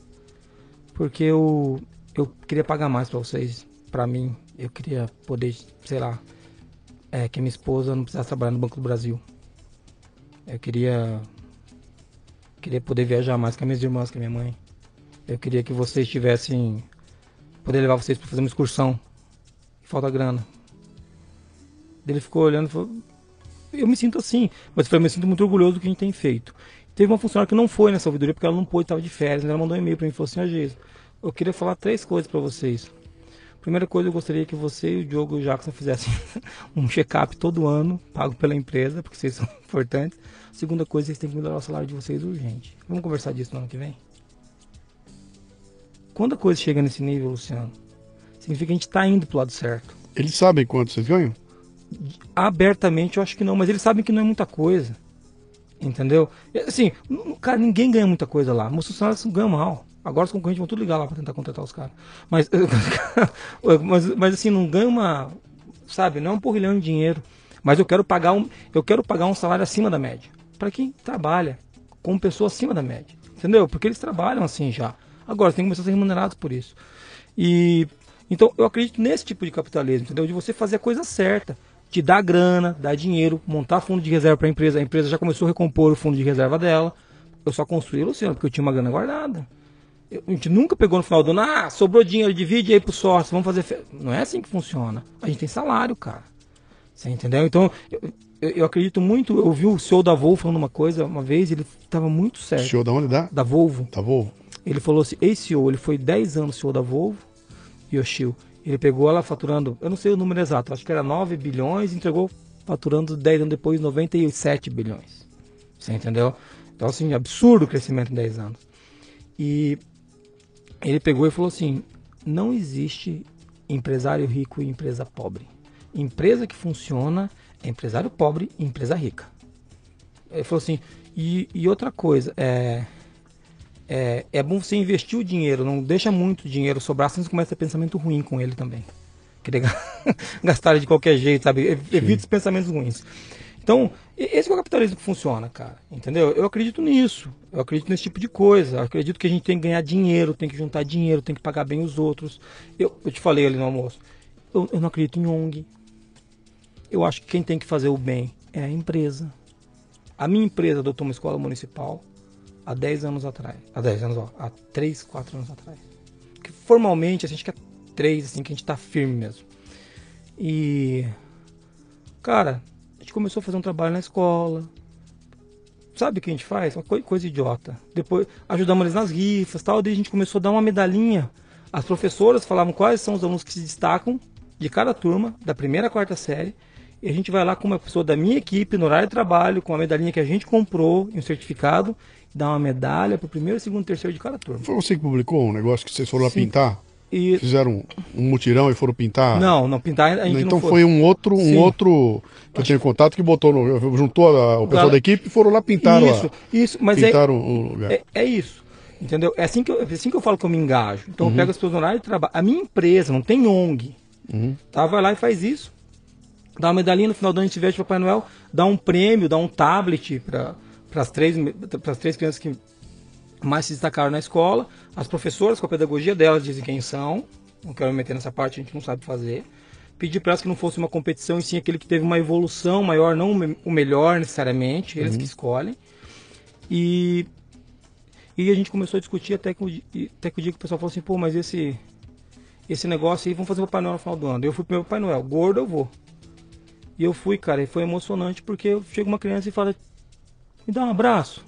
Speaker 3: eu queria pagar mais pra vocês, pra mim. Eu queria poder, sei lá... que a minha esposa não precisasse trabalhar no Banco do Brasil. Eu queria poder viajar mais com as minhas irmãs, com a minha mãe. Eu queria que vocês tivessem... Poder levar vocês para fazer uma excursão. Falta grana. Ele ficou olhando e falou... Eu me sinto assim. Mas eu me sinto muito orgulhoso do que a gente tem feito. Teve uma funcionária que não foi nessa ouvidoria porque ela não pôde, estava de férias. Ela mandou um e-mail para mim e falou assim, Jesus, eu queria falar 3 coisas para vocês. Primeira coisa, eu gostaria que você e o Diogo e o Jackson fizessem um check-up todo ano, pago pela empresa, porque vocês são importantes. Segunda coisa, vocês têm que melhorar o salário de vocês urgente. Vamos conversar disso no ano que vem? Quando a coisa chega nesse nível, Luciano, significa que a gente está indo pro lado certo.
Speaker 2: Eles sabem quanto vocês ganham?
Speaker 3: Abertamente, eu acho que não, mas eles sabem que não é muita coisa. Entendeu? Assim, cara, ninguém ganha muita coisa lá. Os funcionários ganham mal. Agora os concorrentes vão tudo ligar lá para tentar contratar os caras. Mas assim, não ganha uma... Sabe, não é um porrilhão de dinheiro. Mas eu quero pagar um salário acima da média. Para quem trabalha com pessoas acima da média. Entendeu? Porque eles trabalham assim já. Agora, tem que começar a ser remunerados por isso. Então, eu acredito nesse tipo de capitalismo, entendeu? De você fazer a coisa certa. Te dar grana, dar dinheiro, montar fundo de reserva para a empresa. A empresa já começou a recompor o fundo de reserva dela. Eu só construí, Luciano, porque eu tinha uma grana guardada. A gente nunca pegou no final do ano, sobrou dinheiro, divide aí pro sócio, vamos fazer... Não é assim que funciona. A gente tem salário, cara. Você entendeu? Então, eu acredito muito... Eu vi o CEO da Volvo falando uma coisa uma vez, ele estava muito certo.
Speaker 2: CEO da onde dá?
Speaker 3: Da Volvo.
Speaker 2: Da Volvo.
Speaker 3: Ele falou assim, esse CEO, ele foi 10 anos CEO da Volvo, Yoshio. Ele pegou ela faturando, eu não sei o número exato, acho que era 9 bilhões, entregou faturando 10 anos depois 97 bilhões. Você entendeu? Então, assim, absurdo o crescimento em 10 anos. E ele pegou e falou assim, não existe empresário rico e empresa pobre. Empresa que funciona é empresário pobre e empresa rica. Ele falou assim, e outra coisa, é bom você investir o dinheiro, não deixa muito dinheiro sobrar, senão você começa a ter pensamento ruim com ele também. Querer gastar de qualquer jeito, sabe? Evita os pensamentos ruins. Então, esse é o capitalismo que funciona, cara, entendeu? Eu acredito nisso, eu acredito nesse tipo de coisa, eu acredito que a gente tem que ganhar dinheiro, tem que juntar dinheiro, tem que pagar bem os outros. Eu te falei ali no almoço, eu não acredito em ONG. Eu acho que quem tem que fazer o bem é a empresa. A minha empresa adotou uma escola municipal há 10 anos atrás, há 3, 4 anos atrás. Que formalmente, assim, acho que é 3, assim, que a gente tá firme mesmo. E, cara... A gente começou a fazer um trabalho na escola. Sabe o que a gente faz? Uma coisa idiota. Depois ajudamos eles nas rifas, tal. Daí a gente começou a dar uma medalhinha As professoras falavam quais são os alunos que se destacam de cada turma, da primeira à quarta série, e a gente vai lá com uma pessoa da minha equipe, no horário de trabalho, com a medalhinha que a gente comprou, e um certificado, e dá uma medalha para o primeiro, segundo, terceiro de cada turma.
Speaker 2: Foi você que publicou um negócio que vocês foram lá
Speaker 3: Sim.
Speaker 2: pintar?
Speaker 3: E...
Speaker 2: Fizeram um mutirão e foram pintar?
Speaker 3: Não, pintar a gente
Speaker 2: então
Speaker 3: não
Speaker 2: foi um outro que eu tenho contato que botou juntou o pessoal da equipe e foram lá pintar
Speaker 3: isso, mas
Speaker 2: pintaram o lugar.
Speaker 3: É isso, entendeu? É assim que eu falo que eu me engajo. Então eu pego as pessoas no horário de trabalho. A minha empresa não tem ONG, tá? Vai lá e faz isso. Dá uma medalhinha no final do ano, a gente veste Papai Noel, dá um prêmio, dá um tablet para as três crianças que mais se destacaram na escola. As professoras, com a pedagogia delas, dizem quem são. Não quero me meter nessa parte, a gente não sabe fazer. Pedi para elas que não fosse uma competição, e sim aquele que teve uma evolução maior, não o melhor necessariamente, eles que escolhem. E a gente começou a discutir até que o dia que o pessoal falou assim, pô, mas esse negócio aí, vamos fazer o Papai Noel no final do ano. Eu fui pro meu Papai Noel, gordo eu vou. E eu fui, cara, e foi emocionante, porque chega uma criança e fala, me dá um abraço.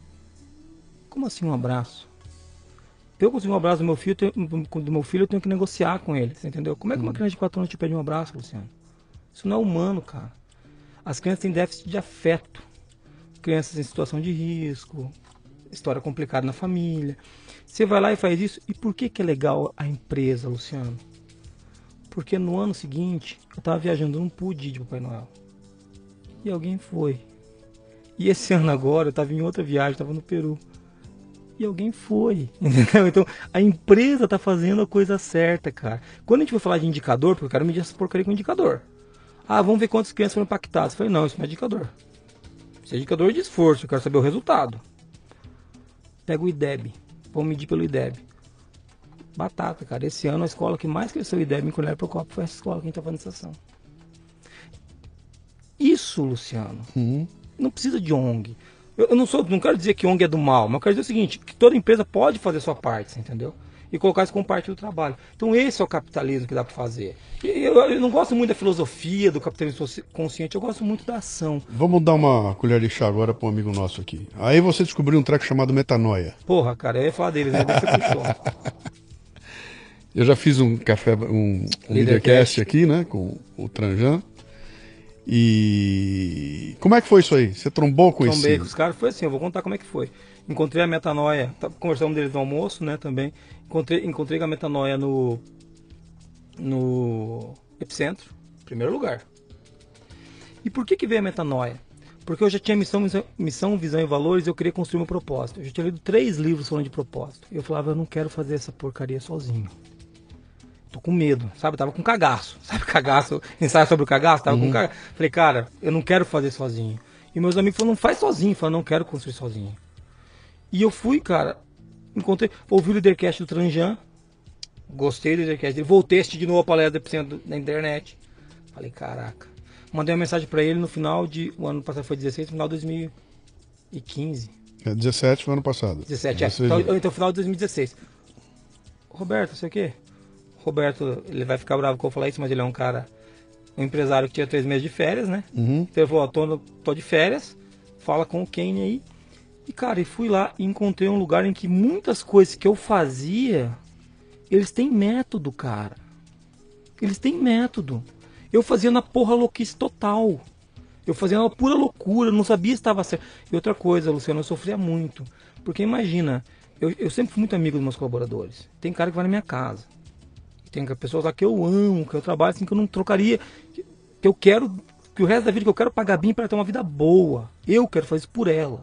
Speaker 3: Como assim um abraço? Eu conseguir um abraço do meu filho, eu tenho que negociar com ele, você entendeu? Como é que uma criança de 4 anos te pede um abraço, Luciano? Isso não é humano, cara. As crianças têm déficit de afeto. Crianças em situação de risco, história complicada na família. Você vai lá e faz isso. E por que é legal a empresa, Luciano? Porque no ano seguinte, eu estava viajando, não pude ir de Papai Noel. E alguém foi. E esse ano agora, eu estava em outra viagem, estava no Peru. E alguém foi, entendeu? Então, a empresa tá fazendo a coisa certa, cara. Quando a gente for falar de indicador, porque eu quero medir essa porcaria com indicador. Ah, vamos ver quantas crianças foram impactadas. Eu falei, não, isso não é indicador. Isso é indicador de esforço, eu quero saber o resultado. Pega o IDEB, vamos medir pelo IDEB. Batata, cara. Esse ano a escola que mais cresceu o IDEB em Cornélio Procópio foi essa escola que a gente tá fazendo estação. Isso, Luciano, não precisa de ONG. Eu não quero dizer que ONG é do mal, mas eu quero dizer o seguinte, que toda empresa pode fazer a sua parte, entendeu? E colocar isso como parte do trabalho. Então esse é o capitalismo que dá para fazer. Eu não gosto muito da filosofia do capitalismo consciente, eu gosto muito da ação.
Speaker 2: Vamos dar uma colher de chá agora para um amigo nosso aqui. Aí você descobriu um treco chamado metanoia.
Speaker 3: Porra, cara, eu ia falar deles, né? Você puxou.
Speaker 2: Eu já fiz um café, um Leadercast aqui, né, com o Tranjan. E como é que foi isso aí? Você trombou com isso?
Speaker 3: Trombei com os caras, foi assim, eu vou contar como é que foi. Encontrei a Metanoia, conversamos deles no almoço, né, também. Encontrei a Metanoia no Epicentro, primeiro lugar. E por que veio a Metanoia? Porque eu já tinha missão, visão e valores, e eu queria construir meu propósito. Eu já tinha lido 3 livros falando de propósito. E eu falava, eu não quero fazer essa porcaria sozinho. Tô com medo, sabe? Tava com cagaço. Sabe cagaço? Ensaio sobre o cagaço? Tava com cagaço. Falei, cara, eu não quero fazer sozinho. E meus amigos falaram, não faz sozinho. Falaram, não quero construir sozinho. E eu fui, cara, ouvi o Leadercast do Tranjan. Gostei do Leadercast dele. Voltei a assistir de novo a palestra da internet. Falei, caraca. Mandei uma mensagem pra ele no final o ano passado foi 16, no final de 2015.
Speaker 2: 17 foi ano passado.
Speaker 3: 17, então final de 2016. Roberto, sei o quê? Roberto, ele vai ficar bravo que eu falar isso, mas ele é um empresário que tinha 3 meses de férias, né? Então ele falou, tô de férias, fala com o Kenny aí. E cara, eu fui lá e encontrei um lugar em que muitas coisas que eu fazia, eles têm método, cara. Eles têm método. Eu fazia na porra louquice total. Eu fazia na pura loucura, não sabia se estava certo. E outra coisa, Luciano, eu sofria muito. Porque imagina, eu sempre fui muito amigo dos meus colaboradores. Tem cara que vai na minha casa. Tem pessoas lá que eu amo, que eu trabalho assim, que eu não trocaria. Que eu quero, que o resto da vida que eu quero pagar bem para ter uma vida boa. Eu quero fazer isso por ela.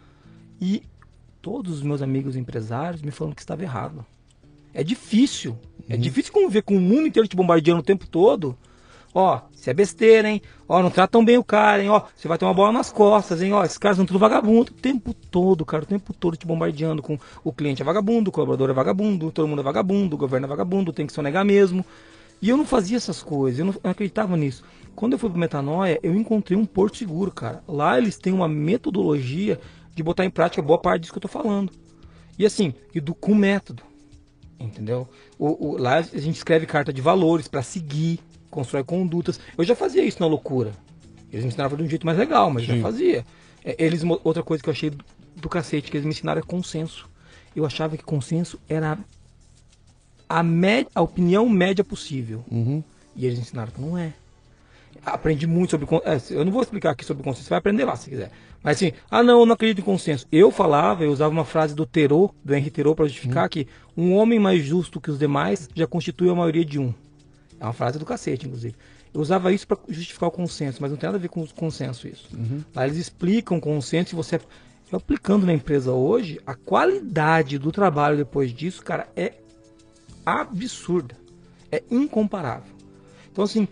Speaker 3: E todos os meus amigos empresários me falam que estava errado. É difícil. É difícil conviver com o mundo inteiro te bombardeando o tempo todo. Ó, isso é besteira, hein? Ó, não tratam bem o cara, hein? Ó, você vai ter uma bola nas costas, hein? Ó, esses caras são tudo vagabundo. O tempo todo, cara, o tempo todo te bombardeando com o cliente é vagabundo, o colaborador é vagabundo, todo mundo é vagabundo, o governo é vagabundo, tem que sonegar mesmo. E eu não fazia essas coisas, eu não acreditava nisso. Quando eu fui pro Metanoia, eu encontrei um porto seguro, cara. Lá eles têm uma metodologia de botar em prática boa parte disso que eu tô falando. E assim, com método, entendeu? Lá a gente escreve carta de valores para seguir, constrói condutas. Eu já fazia isso na loucura. Eles me ensinavam de um jeito mais legal, mas eu já fazia. Outra coisa que eu achei do cacete que eles me ensinaram é consenso. Eu achava que consenso era a opinião média possível. E eles ensinaram que não é. Aprendi muito sobre... eu não vou explicar aqui sobre consenso, você vai aprender lá se quiser. Mas assim, eu não acredito em consenso. Eu usava uma frase do Thoreau, do Henri Thoreau, para justificar que um homem mais justo que os demais já constitui a maioria de um. É uma frase do cacete, inclusive. Eu usava isso para justificar o consenso, mas não tem nada a ver com o consenso isso. Lá eles explicam o consenso e você... Eu aplicando na empresa hoje, a qualidade do trabalho depois disso, cara, é absurda. É incomparável. Então, assim,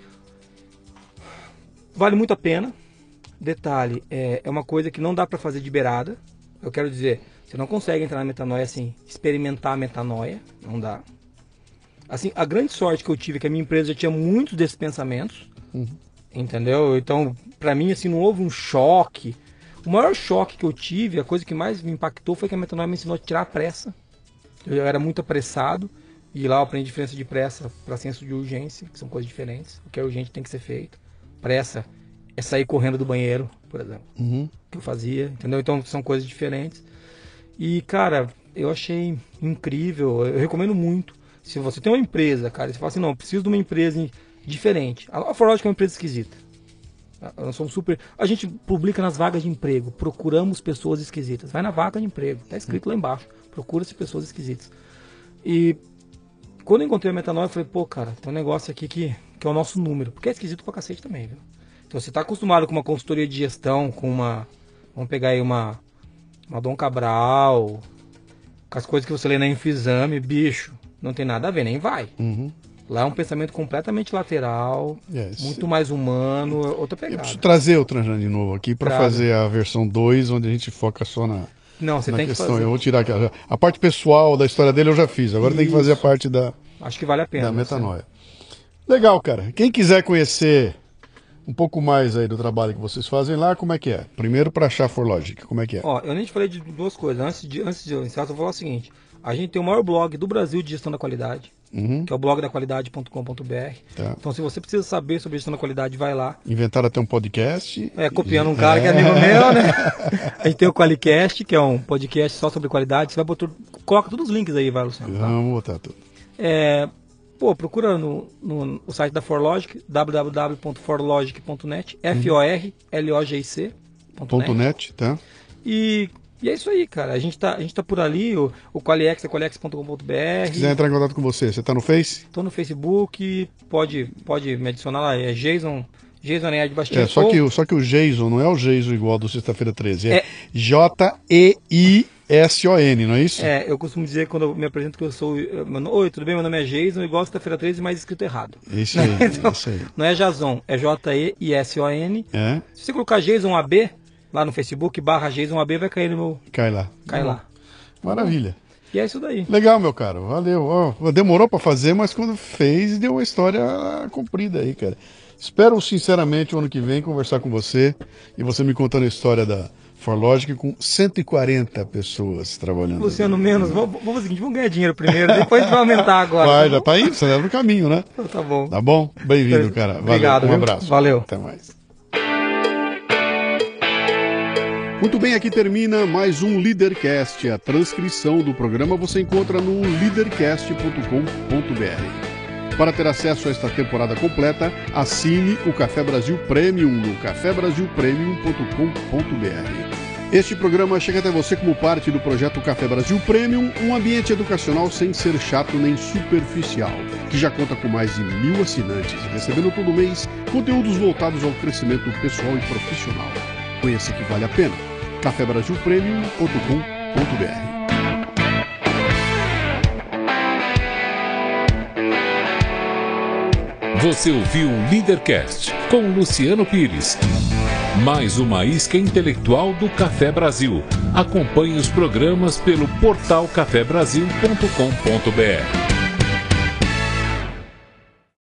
Speaker 3: vale muito a pena. Detalhe, é uma coisa que não dá para fazer de beirada. Eu quero dizer, você não consegue entrar na metanoia assim, experimentar a metanoia. Não dá. Assim, a grande sorte que eu tive é que a minha empresa já tinha muitos desses pensamentos. Entendeu? Então, para mim, assim, não houve um choque. O maior choque que eu tive, a coisa que mais me impactou foi que a metanoia me ensinou a tirar a pressa. Eu era muito apressado. E lá eu aprendi a diferença de pressa para senso de urgência, que são coisas diferentes. O que é urgente tem que ser feito. Pressa é sair correndo do banheiro, por exemplo. Que eu fazia, entendeu? Então são coisas diferentes. E, cara, eu achei incrível. Eu recomendo muito. Se você tem uma empresa, cara, e você fala assim, não, eu preciso de uma empresa diferente. A ForLogic é uma empresa esquisita. Nós somos super... A gente publica nas vagas de emprego. Procuramos pessoas esquisitas. Vai na vaga de emprego. Tá escrito lá embaixo. Procura-se pessoas esquisitas. E... quando eu encontrei a metanoia, eu falei, pô, cara, tem um negócio aqui que é o nosso número. Porque é esquisito pra cacete também, viu? Então você tá acostumado com uma consultoria de gestão, com uma... vamos pegar aí uma Dom Cabral, com as coisas que você lê na Infoexame, bicho, não tem nada a ver, nem vai. Lá é um pensamento completamente lateral, muito mais humano, outra pegada.
Speaker 2: Eu preciso trazer o Tranjan de novo aqui pra fazer a versão 2, onde a gente foca só na...
Speaker 3: Não, você tem
Speaker 2: questão.
Speaker 3: Que fazer.
Speaker 2: Eu vou tirar aqui. A parte pessoal da história dele eu já fiz. Agora tem que fazer a parte da...
Speaker 3: acho que vale a pena.
Speaker 2: Da metanoia. Legal, cara. Quem quiser conhecer um pouco mais aí do trabalho que vocês fazem lá, como é que é? Primeiro para achar ForLogic, como é que é?
Speaker 3: Ó, eu nem te falei de duas coisas. Antes de eu encerrar, eu vou falar o seguinte. A gente tem o maior blog do Brasil de gestão da qualidade, que é o blogdaqualidade.com.br. Tá. Então, se você precisa saber sobre gestão da qualidade, vai lá.
Speaker 2: Inventaram até um podcast.
Speaker 3: Copiando um cara que é amigo meu, né? A gente tem o Qualicast, que é um podcast só sobre qualidade. Você vai botar, coloca todos os links aí, vai, Luciano. Tá?
Speaker 2: Vamos botar tudo.
Speaker 3: Procura no site da ForLogic, www.forlogic.net, forlogic.net,
Speaker 2: tá?
Speaker 3: E é isso aí, cara. A gente tá por ali, o Qualiex é qualiex.com.br.
Speaker 2: Se quiser entrar em contato com você tá no Face?
Speaker 3: Tô no Facebook, pode me adicionar lá, é Jason Anhard Bastian.
Speaker 2: Só que o Jason não é o Jason igual do Sexta-feira 13, é Jeison, não é isso?
Speaker 3: Eu costumo dizer quando eu me apresento que eu sou... Oi, tudo bem? Meu nome é Jason, igual Sexta-feira 13, mas escrito errado.
Speaker 2: Isso aí,
Speaker 3: então,
Speaker 2: isso aí.
Speaker 3: Não é Jason, é Jeison. Se você colocar Jason AB lá no Facebook, /Jason AB, vai cair no meu...
Speaker 2: Cai lá. Maravilha.
Speaker 3: E é isso daí.
Speaker 2: Legal, meu caro. Valeu. Demorou pra fazer, mas quando fez, deu uma história comprida aí, cara. Espero, sinceramente, o ano que vem conversar com você e você me contando a história da ForLogic com 140 pessoas trabalhando.
Speaker 3: Luciano, menos. Vamos fazer o seguinte, vamos ganhar dinheiro primeiro, depois a gente vai aumentar agora.
Speaker 2: Vai, já tá indo, você leva no caminho, né?
Speaker 3: Tá bom.
Speaker 2: Tá bom? Bem-vindo, cara. Valeu.
Speaker 3: Obrigado.
Speaker 2: Um abraço.
Speaker 3: Valeu.
Speaker 2: Até mais. Muito bem, aqui termina mais um Leadercast. A transcrição do programa você encontra no leadercast.com.br. Para ter acesso a esta temporada completa, assine o Café Brasil Premium no cafebrasilpremium.com.br. Este programa chega até você como parte do projeto Café Brasil Premium, um ambiente educacional sem ser chato nem superficial, que já conta com mais de 1.000 assinantes, recebendo todo mês conteúdos voltados ao crescimento pessoal e profissional. Conheça que vale a pena. cafebrasilpremium.com.br.
Speaker 1: Você ouviu o Leadercast com Luciano Pires. Mais uma isca intelectual do Café Brasil. Acompanhe os programas pelo portal cafebrasil.com.br.